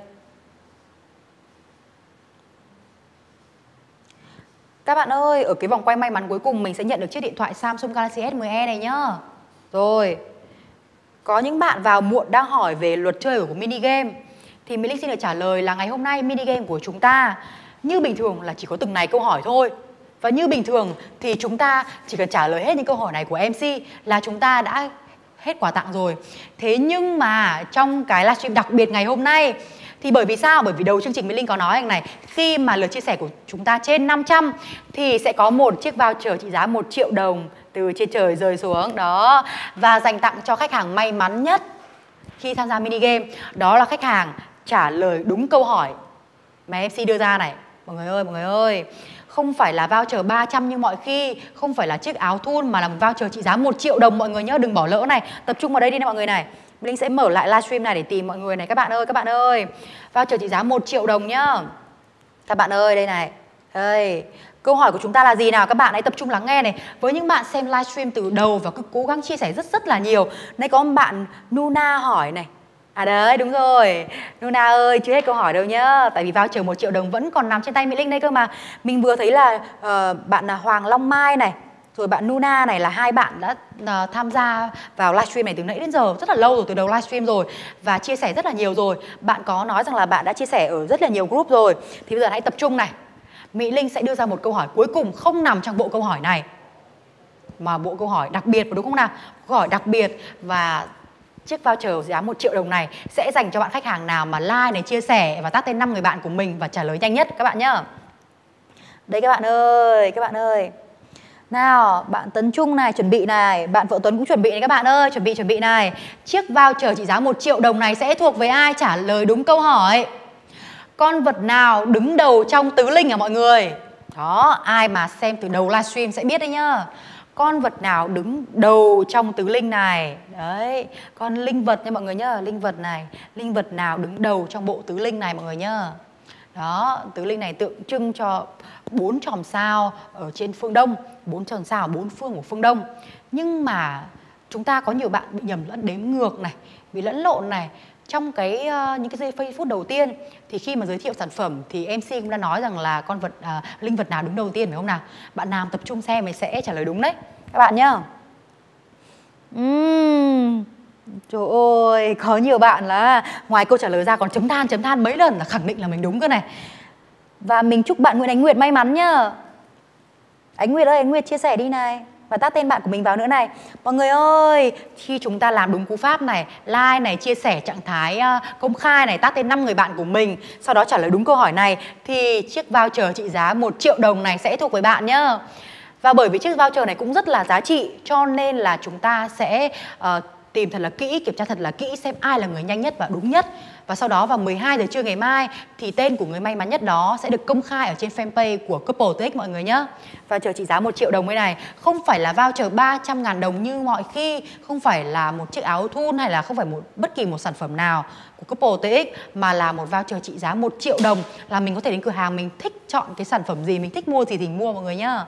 Speaker 1: Các bạn ơi, ở cái vòng quay may mắn cuối cùng mình sẽ nhận được chiếc điện thoại Samsung Galaxy S mười e này nhá. Rồi. Có những bạn vào muộn đang hỏi về luật chơi của mini game. Thì Mỹ Linh xin được trả lời là ngày hôm nay mini game của chúng ta như bình thường là chỉ có từng này câu hỏi thôi. Và như bình thường thì chúng ta chỉ cần trả lời hết những câu hỏi này của em xê là chúng ta đã hết quà tặng rồi. Thế nhưng mà trong cái livestream đặc biệt ngày hôm nay thì bởi vì sao? Bởi vì đầu chương trình Mỹ Linh có nói anh này, khi mà lượt chia sẻ của chúng ta trên năm trăm thì sẽ có một chiếc voucher trị giá một triệu đồng từ trên trời rơi xuống đó, và dành tặng cho khách hàng may mắn nhất khi tham gia mini game. Đó là khách hàng trả lời đúng câu hỏi mà em xê đưa ra này. Mọi người ơi, mọi người ơi, không phải là voucher ba trăm như mọi khi, không phải là chiếc áo thun, mà là một voucher trị giá một triệu đồng mọi người nhớ, đừng bỏ lỡ này. Tập trung vào đây đi này mọi người này. Linh sẽ mở lại livestream này để tìm mọi người này. Các bạn ơi, các bạn ơi, voucher trị giá một triệu đồng nhá. Các bạn ơi, đây này. Đây, câu hỏi của chúng ta là gì nào? Các bạn hãy tập trung lắng nghe này. Với những bạn xem livestream từ đầu và cứ cố gắng chia sẻ rất rất là nhiều. Đây có một bạn Nuna hỏi này. À đấy, đúng rồi. Nuna ơi, chưa hết câu hỏi đâu nhá. Tại vì voucher một triệu đồng vẫn còn nằm trên tay Mỹ Linh đây cơ mà. Mình vừa thấy là uh, bạn là Hoàng Long Mai này, rồi bạn Nuna này là hai bạn đã uh, tham gia vào livestream này từ nãy đến giờ, rất là lâu rồi, từ đầu livestream rồi, và chia sẻ rất là nhiều rồi. Bạn có nói rằng là bạn đã chia sẻ ở rất là nhiều group rồi. Thì bây giờ hãy tập trung này. Mỹ Linh sẽ đưa ra một câu hỏi cuối cùng không nằm trong bộ câu hỏi này, mà bộ câu hỏi đặc biệt, đúng không nào? Câu hỏi đặc biệt, và chiếc voucher giá một triệu đồng này sẽ dành cho bạn khách hàng nào mà like này, chia sẻ và tag tên năm người bạn của mình và trả lời nhanh nhất các bạn nhá. Đây các bạn ơi, các bạn ơi. Nào, bạn Tấn Trung này, chuẩn bị này. Bạn Vợ Tuấn cũng chuẩn bị này các bạn ơi. Chuẩn bị, chuẩn bị này. Chiếc voucher trị giá một triệu đồng này sẽ thuộc về ai? Trả lời đúng câu hỏi. Con vật nào đứng đầu trong tứ linh à mọi người? Đó, ai mà xem từ đầu livestream sẽ biết đấy nhá. Con vật nào đứng đầu trong tứ linh này? Đấy, con linh vật nha mọi người nhá. Linh vật này, linh vật nào đứng đầu trong bộ tứ linh này mọi người nhá. Đó, tứ linh này tượng trưng cho bốn chòm sao ở trên phương Đông, bốn chòm sao ở bốn phương của phương Đông. Nhưng mà chúng ta có nhiều bạn bị nhầm lẫn đếm ngược này, bị lẫn lộn này. Trong cái uh, những cái giây phút đầu tiên thì khi mà giới thiệu sản phẩm thì em xê cũng đã nói rằng là con vật uh, linh vật nào đứng đầu tiên phải không nào? Bạn nào tập trung xem thì sẽ trả lời đúng đấy các bạn nhá. Uhm, trời ơi, có nhiều bạn là ngoài câu trả lời ra còn chấm than chấm than mấy lần là khẳng định là mình đúng cơ này. Và mình chúc bạn Nguyễn Ánh Nguyệt may mắn nhá. Ánh Nguyệt ơi, Ánh Nguyệt chia sẻ đi này. Và tag tên bạn của mình vào nữa này. Mọi người ơi, khi chúng ta làm đúng cú pháp này, like này, chia sẻ trạng thái uh, công khai này, tag tên năm người bạn của mình, sau đó trả lời đúng câu hỏi này, thì chiếc voucher trị giá một triệu đồng này sẽ thuộc về bạn nhá. Và bởi vì chiếc voucher này cũng rất là giá trị, cho nên là chúng ta sẽ uh, tìm thật là kỹ, kiểm tra thật là kỹ xem ai là người nhanh nhất và đúng nhất. Và sau đó vào mười hai giờ trưa ngày mai thì tên của người may mắn nhất đó sẽ được công khai ở trên fanpage của Couple tê ích mọi người nhé. Voucher trị giá một triệu đồng đây này, không phải là voucher ba trăm ngàn đồng như mọi khi, không phải là một chiếc áo thun hay là không phải một bất kỳ một sản phẩm nào của Couple tê ích, mà là một voucher trị giá một triệu đồng, là mình có thể đến cửa hàng mình thích chọn cái sản phẩm gì, mình thích mua gì thì mua mọi người nhá.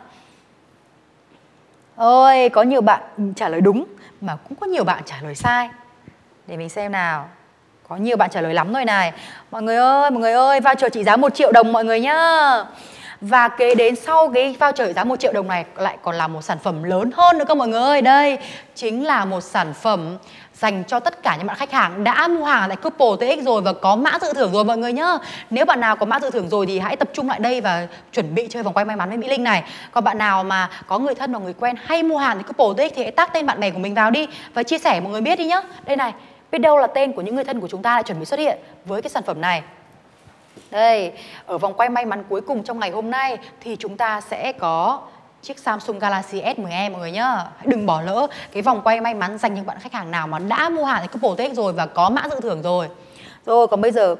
Speaker 1: Ôi, có nhiều bạn trả lời đúng mà cũng có nhiều bạn trả lời sai. Để mình xem nào. Có nhiều bạn trả lời lắm rồi này. Mọi người ơi, mọi người ơi, voucher trị giá một triệu đồng mọi người nhá. Và kế đến sau cái voucher trị giá một triệu đồng này lại còn là một sản phẩm lớn hơn nữa các mọi người ơi. Đây chính là một sản phẩm dành cho tất cả những bạn khách hàng đã mua hàng tại Couple tê ích rồi và có mã dự thưởng rồi mọi người nhá. Nếu bạn nào có mã dự thưởng rồi thì hãy tập trung lại đây và chuẩn bị chơi vòng quay may mắn với Mỹ Linh này. Còn bạn nào mà có người thân và người quen hay mua hàng tại Couple tê ích thì hãy tag tên bạn bè của mình vào đi và chia sẻ mọi người biết đi nhá. Đây này, biết đâu là tên của những người thân của chúng ta lại chuẩn bị xuất hiện với cái sản phẩm này. Đây, ở vòng quay may mắn cuối cùng trong ngày hôm nay thì chúng ta sẽ có chiếc Samsung Galaxy S mười e mọi người nhá. Hãy đừng bỏ lỡ cái vòng quay may mắn dành cho bạn khách hàng nào mà đã mua hàng tại Couple tê ích rồi và có mã dự thưởng rồi. Rồi, còn bây giờ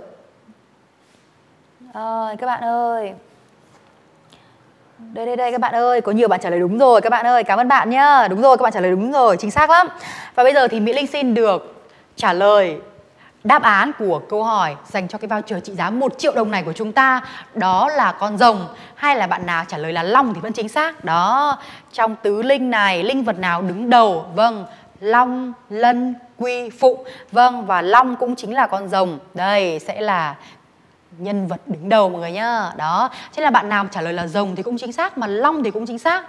Speaker 1: à, các bạn ơi, đây đây đây các bạn ơi, có nhiều bạn trả lời đúng rồi các bạn ơi, cảm ơn bạn nhá. Đúng rồi, các bạn trả lời đúng rồi, chính xác lắm. Và bây giờ thì Mỹ Linh xin được trả lời đáp án của câu hỏi dành cho cái voucher trị giá một triệu đồng này của chúng ta. Đó là con rồng, hay là bạn nào trả lời là long thì vẫn chính xác. Đó, trong tứ linh này, linh vật nào đứng đầu? Vâng, long, lân, quy, phụng. Vâng, và long cũng chính là con rồng. Đây sẽ là nhân vật đứng đầu mọi người nhá. Đó, thế là bạn nào trả lời là rồng thì cũng chính xác, mà long thì cũng chính xác.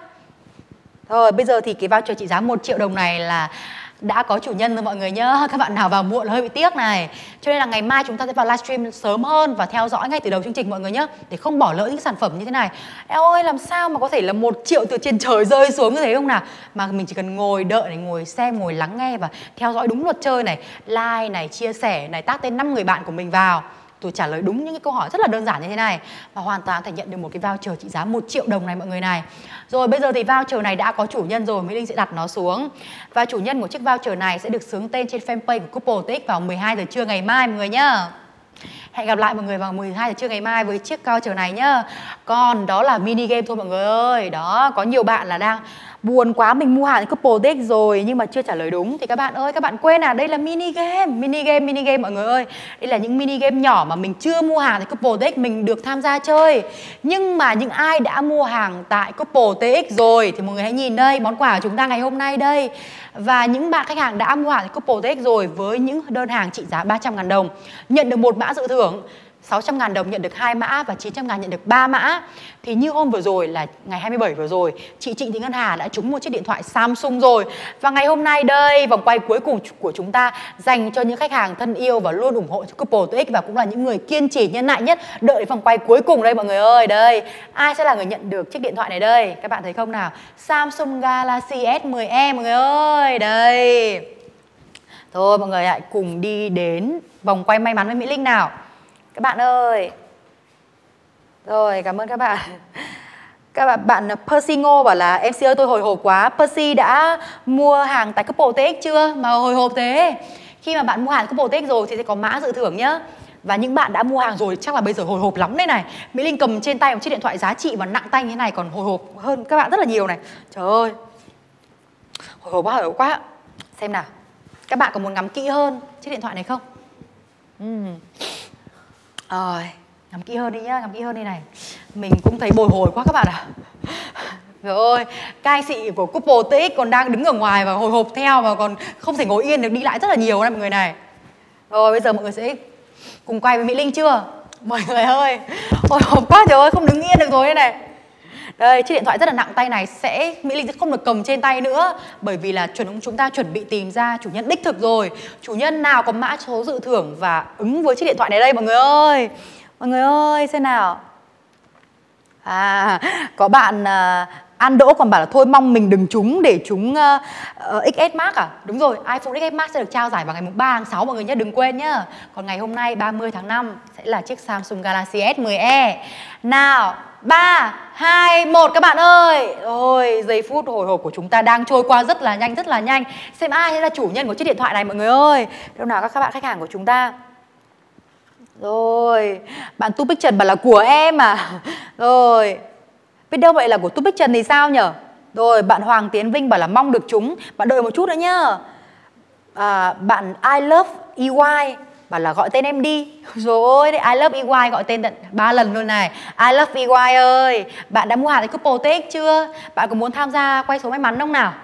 Speaker 1: Rồi, bây giờ thì cái voucher trị giá một triệu đồng này là đã có chủ nhân rồi mọi người nhá. Các bạn nào vào muộn là hơi bị tiếc này. Cho nên là ngày mai chúng ta sẽ vào livestream sớm hơn và theo dõi ngay từ đầu chương trình mọi người nhá, để không bỏ lỡ những sản phẩm như thế này. Eo ơi, làm sao mà có thể là một triệu từ trên trời rơi xuống như thế không nào? Mà mình chỉ cần ngồi đợi này, ngồi xem, ngồi lắng nghe và theo dõi đúng luật chơi này, like này, chia sẻ này, tag tên năm người bạn của mình vào, tôi trả lời đúng những cái câu hỏi rất là đơn giản như thế này và hoàn toàn thể nhận được một cái voucher trị giá một triệu đồng này mọi người này. Rồi bây giờ thì voucher này đã có chủ nhân rồi, Mỹ Linh sẽ đặt nó xuống. Và chủ nhân của chiếc voucher này sẽ được xướng tên trên fanpage của Couple tê ích vào mười hai giờ trưa ngày mai mọi người nhá. Hẹn gặp lại mọi người vào mười hai giờ trưa ngày mai với chiếc voucher này nhá. Còn đó là mini game thôi mọi người ơi. Đó, có nhiều bạn là đang buồn quá, mình mua hàng Couple tê ích rồi nhưng mà chưa trả lời đúng thì các bạn ơi, các bạn quên à, đây là mini game, mini game, mini game mọi người ơi. Đây là những mini game nhỏ mà mình chưa mua hàng tại Couple tê ích mình được tham gia chơi. Nhưng mà những ai đã mua hàng tại Couple tê ích rồi thì mọi người hãy nhìn đây, món quà của chúng ta ngày hôm nay đây. Và những bạn khách hàng đã mua hàng tại Couple tê ích rồi với những đơn hàng trị giá ba trăm ngàn đồng nhận được một mã dự thưởng, sáu trăm ngàn đồng nhận được hai mã và chín trăm ngàn nhận được ba mã. Thì như hôm vừa rồi là ngày hai mươi bảy vừa rồi, chị Trịnh Thị Ngân Hà đã trúng một chiếc điện thoại Samsung rồi. Và ngày hôm nay đây, vòng quay cuối cùng của chúng ta dành cho những khách hàng thân yêu và luôn ủng hộ cho Couple tê ích và cũng là những người kiên trì nhân nại nhất đợi vòng quay cuối cùng đây mọi người ơi. Đây, ai sẽ là người nhận được chiếc điện thoại này đây? Các bạn thấy không nào? Samsung Galaxy S mười e mọi người ơi. Đây. Thôi mọi người hãy cùng đi đến vòng quay may mắn với Mỹ Linh nào. Các bạn ơi. Rồi, cảm ơn các bạn. Các bạn, bạn Percy Ngô bảo là em xê ơi tôi hồi hộp quá. Percy đã mua hàng tại Couple tê ích chưa mà hồi hộp thế? Khi mà bạn mua hàng Couple tê ích rồi thì sẽ có mã dự thưởng nhá. Và những bạn đã mua hàng rồi chắc là bây giờ hồi hộp lắm đây này. Mỹ Linh cầm trên tay một chiếc điện thoại giá trị và nặng tay như thế này còn hồi hộp hơn các bạn rất là nhiều này. Trời ơi, hồi hộp quá, hồi hộp quá. Xem nào, các bạn có muốn ngắm kỹ hơn chiếc điện thoại này không? Uhm. Rồi, ngắm kỹ hơn đi nhá, ngắm kỹ hơn đi này. Mình cũng thấy bồi hồi quá các bạn ạ. Trời ơi, các anh chị của Couple tê ích còn đang đứng ở ngoài và hồi hộp theo và còn không thể ngồi yên được, đi lại rất là nhiều này mọi người này. Rồi bây giờ mọi người sẽ cùng quay với Mỹ Linh chưa? Mọi người ơi, hồi hộp quá trời ơi, không đứng yên được rồi đây này. Đây, chiếc điện thoại rất là nặng tay này sẽ Mỹ Linh sẽ không được cầm trên tay nữa, bởi vì là chuẩn chúng ta chuẩn bị tìm ra chủ nhân đích thực rồi. Chủ nhân nào có mã số dự thưởng và ứng với chiếc điện thoại này đây mọi người ơi. Mọi người ơi, xem nào. À, có bạn uh, An Đỗ còn bảo là thôi mong mình đừng trúng để trúng uh, uh, ích ét Max à? Đúng rồi, iPhone ích ét Max sẽ được trao giải vào ngày ba tháng sáu mọi người nhé, đừng quên nhá. Còn ngày hôm nay ba mươi tháng năm sẽ là chiếc Samsung Galaxy S mười e. Nào, ba, hai, một các bạn ơi. Ôi, giây phút hồi hộp của chúng ta đang trôi qua rất là nhanh, rất là nhanh. Xem ai sẽ là chủ nhân của chiếc điện thoại này mọi người ơi. Đâu nào các bạn khách hàng của chúng ta. Rồi, bạn Tu Bích Trần bảo là của em à. Rồi, biết đâu vậy là của Tu Bích Trần thì sao nhở? Rồi, bạn Hoàng Tiến Vinh bảo là mong được chúng. Bạn đợi một chút nữa nhá. à, Bạn I love e y bảo là gọi tên em đi. Rồi, I love e y gọi tên tận ba lần luôn này. I love e y ơi, bạn đã mua hàng tại Couple tê ích chưa? Bạn có muốn tham gia quay số may mắn không nào?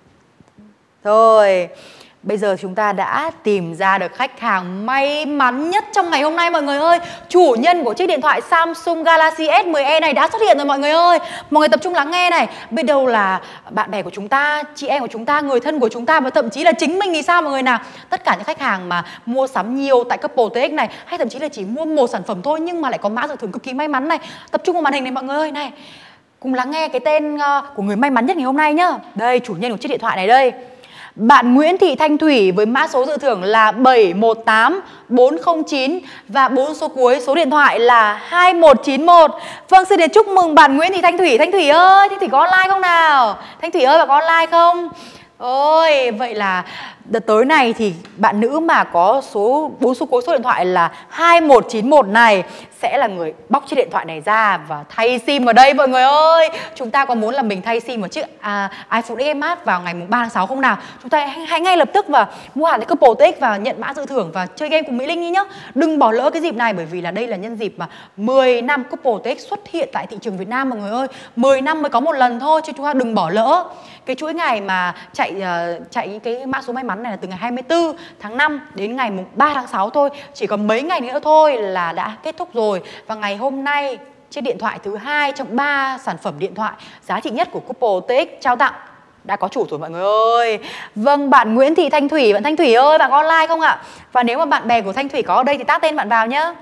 Speaker 1: Rồi, bây giờ chúng ta đã tìm ra được khách hàng may mắn nhất trong ngày hôm nay mọi người ơi. Chủ nhân của chiếc điện thoại Samsung Galaxy S mười e này đã xuất hiện rồi mọi người ơi. Mọi người tập trung lắng nghe này. Biết đâu là bạn bè của chúng ta, chị em của chúng ta, người thân của chúng ta và thậm chí là chính mình thì sao mọi người nào. Tất cả những khách hàng mà mua sắm nhiều tại Couple tê ích này, hay thậm chí là chỉ mua một sản phẩm thôi nhưng mà lại có mã dự thưởng cực kỳ may mắn này. Tập trung vào màn hình này mọi người ơi. Này, cùng lắng nghe cái tên của người may mắn nhất ngày hôm nay nhá. Đây, chủ nhân của chiếc điện thoại này đây. Bạn Nguyễn Thị Thanh Thủy với mã số dự thưởng là bảy một tám bốn không chín và bốn số cuối số điện thoại là hai một chín một. Vâng, xin được chúc mừng bạn Nguyễn Thị Thanh Thủy. Thanh Thủy ơi, Thanh Thủy có online không nào? Thanh Thủy ơi, bạn có online không? Ôi, vậy là đợt tới này thì bạn nữ mà có số bốn số cuối số điện thoại là hai một chín một này sẽ là người bóc chiếc điện thoại này ra và thay sim vào đây mọi người ơi. Chúng ta có muốn là mình thay sim một chiếc à, iPhone ích ét Max vào ngày ba tháng sáu không nào? Chúng ta hãy, hãy ngay lập tức và mua hàng tại Couple tê ích và nhận mã dự thưởng và chơi game cùng Mỹ Linh đi nhá. Đừng bỏ lỡ cái dịp này, bởi vì là đây là nhân dịp mà mười năm Couple tê ích xuất hiện tại thị trường Việt Nam mọi người ơi. mười năm mới có một lần thôi chứ chúng ta đừng bỏ lỡ. Cái chuỗi ngày mà chạy uh, chạy những cái mã số may mắn này là từ ngày hai mươi tư tháng năm đến ngày ba tháng sáu thôi. Chỉ còn mấy ngày nữa thôi là đã kết thúc rồi. Và ngày hôm nay chiếc điện thoại thứ hai trong ba sản phẩm điện thoại giá trị nhất của Couple tê ích trao tặng đã có chủ rồi mọi người ơi. Vâng, bạn Nguyễn Thị Thanh Thủy, bạn Thanh Thủy ơi, bạn có online không ạ? Và nếu mà bạn bè của Thanh Thủy có ở đây thì tag tên bạn vào nhá.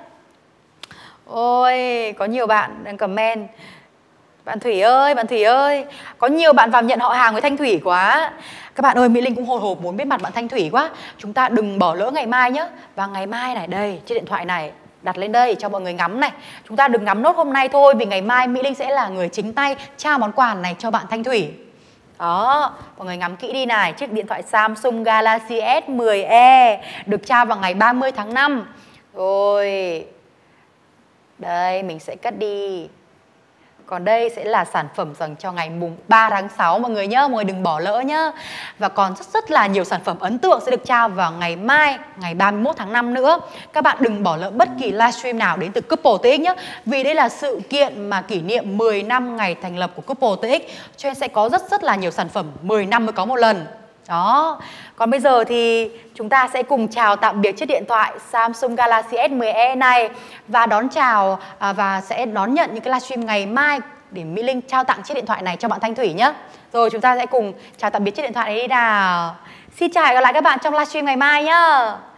Speaker 1: Ôi, có nhiều bạn đang comment. Bạn Thủy ơi, bạn Thủy ơi, có nhiều bạn vào nhận họ hàng với Thanh Thủy quá. Các bạn ơi, Mỹ Linh cũng hồi hộp muốn biết mặt bạn Thanh Thủy quá. Chúng ta đừng bỏ lỡ ngày mai nhé. Và ngày mai này, đây, chiếc điện thoại này đặt lên đây cho mọi người ngắm này. Chúng ta đừng ngắm nốt hôm nay thôi, vì ngày mai Mỹ Linh sẽ là người chính tay trao món quà này cho bạn Thanh Thủy. Đó, mọi người ngắm kỹ đi này. Chiếc điện thoại Samsung Galaxy S mười e được trao vào ngày ba mươi tháng năm. Rồi, đây, mình sẽ cất đi. Còn đây sẽ là sản phẩm dành cho ngày mùng ba tháng sáu mọi người nhé, mọi người đừng bỏ lỡ nhé. Và còn rất rất là nhiều sản phẩm ấn tượng sẽ được trao vào ngày mai, ngày ba mươi mốt tháng năm nữa. Các bạn đừng bỏ lỡ bất kỳ livestream nào đến từ Couple tê ích nhé. Vì đây là sự kiện mà kỷ niệm mười năm ngày thành lập của Couple tê ích, cho nên sẽ có rất rất là nhiều sản phẩm mười năm mới có một lần. Đó, còn bây giờ thì chúng ta sẽ cùng chào tạm biệt chiếc điện thoại Samsung Galaxy S mười e này và đón chào à, và sẽ đón nhận những cái livestream ngày mai để Mỹ Linh trao tặng chiếc điện thoại này cho bạn Thanh Thủy nhé. Rồi chúng ta sẽ cùng chào tạm biệt chiếc điện thoại này đi nào. Xin chào và gặp lại các bạn trong livestream ngày mai nhé.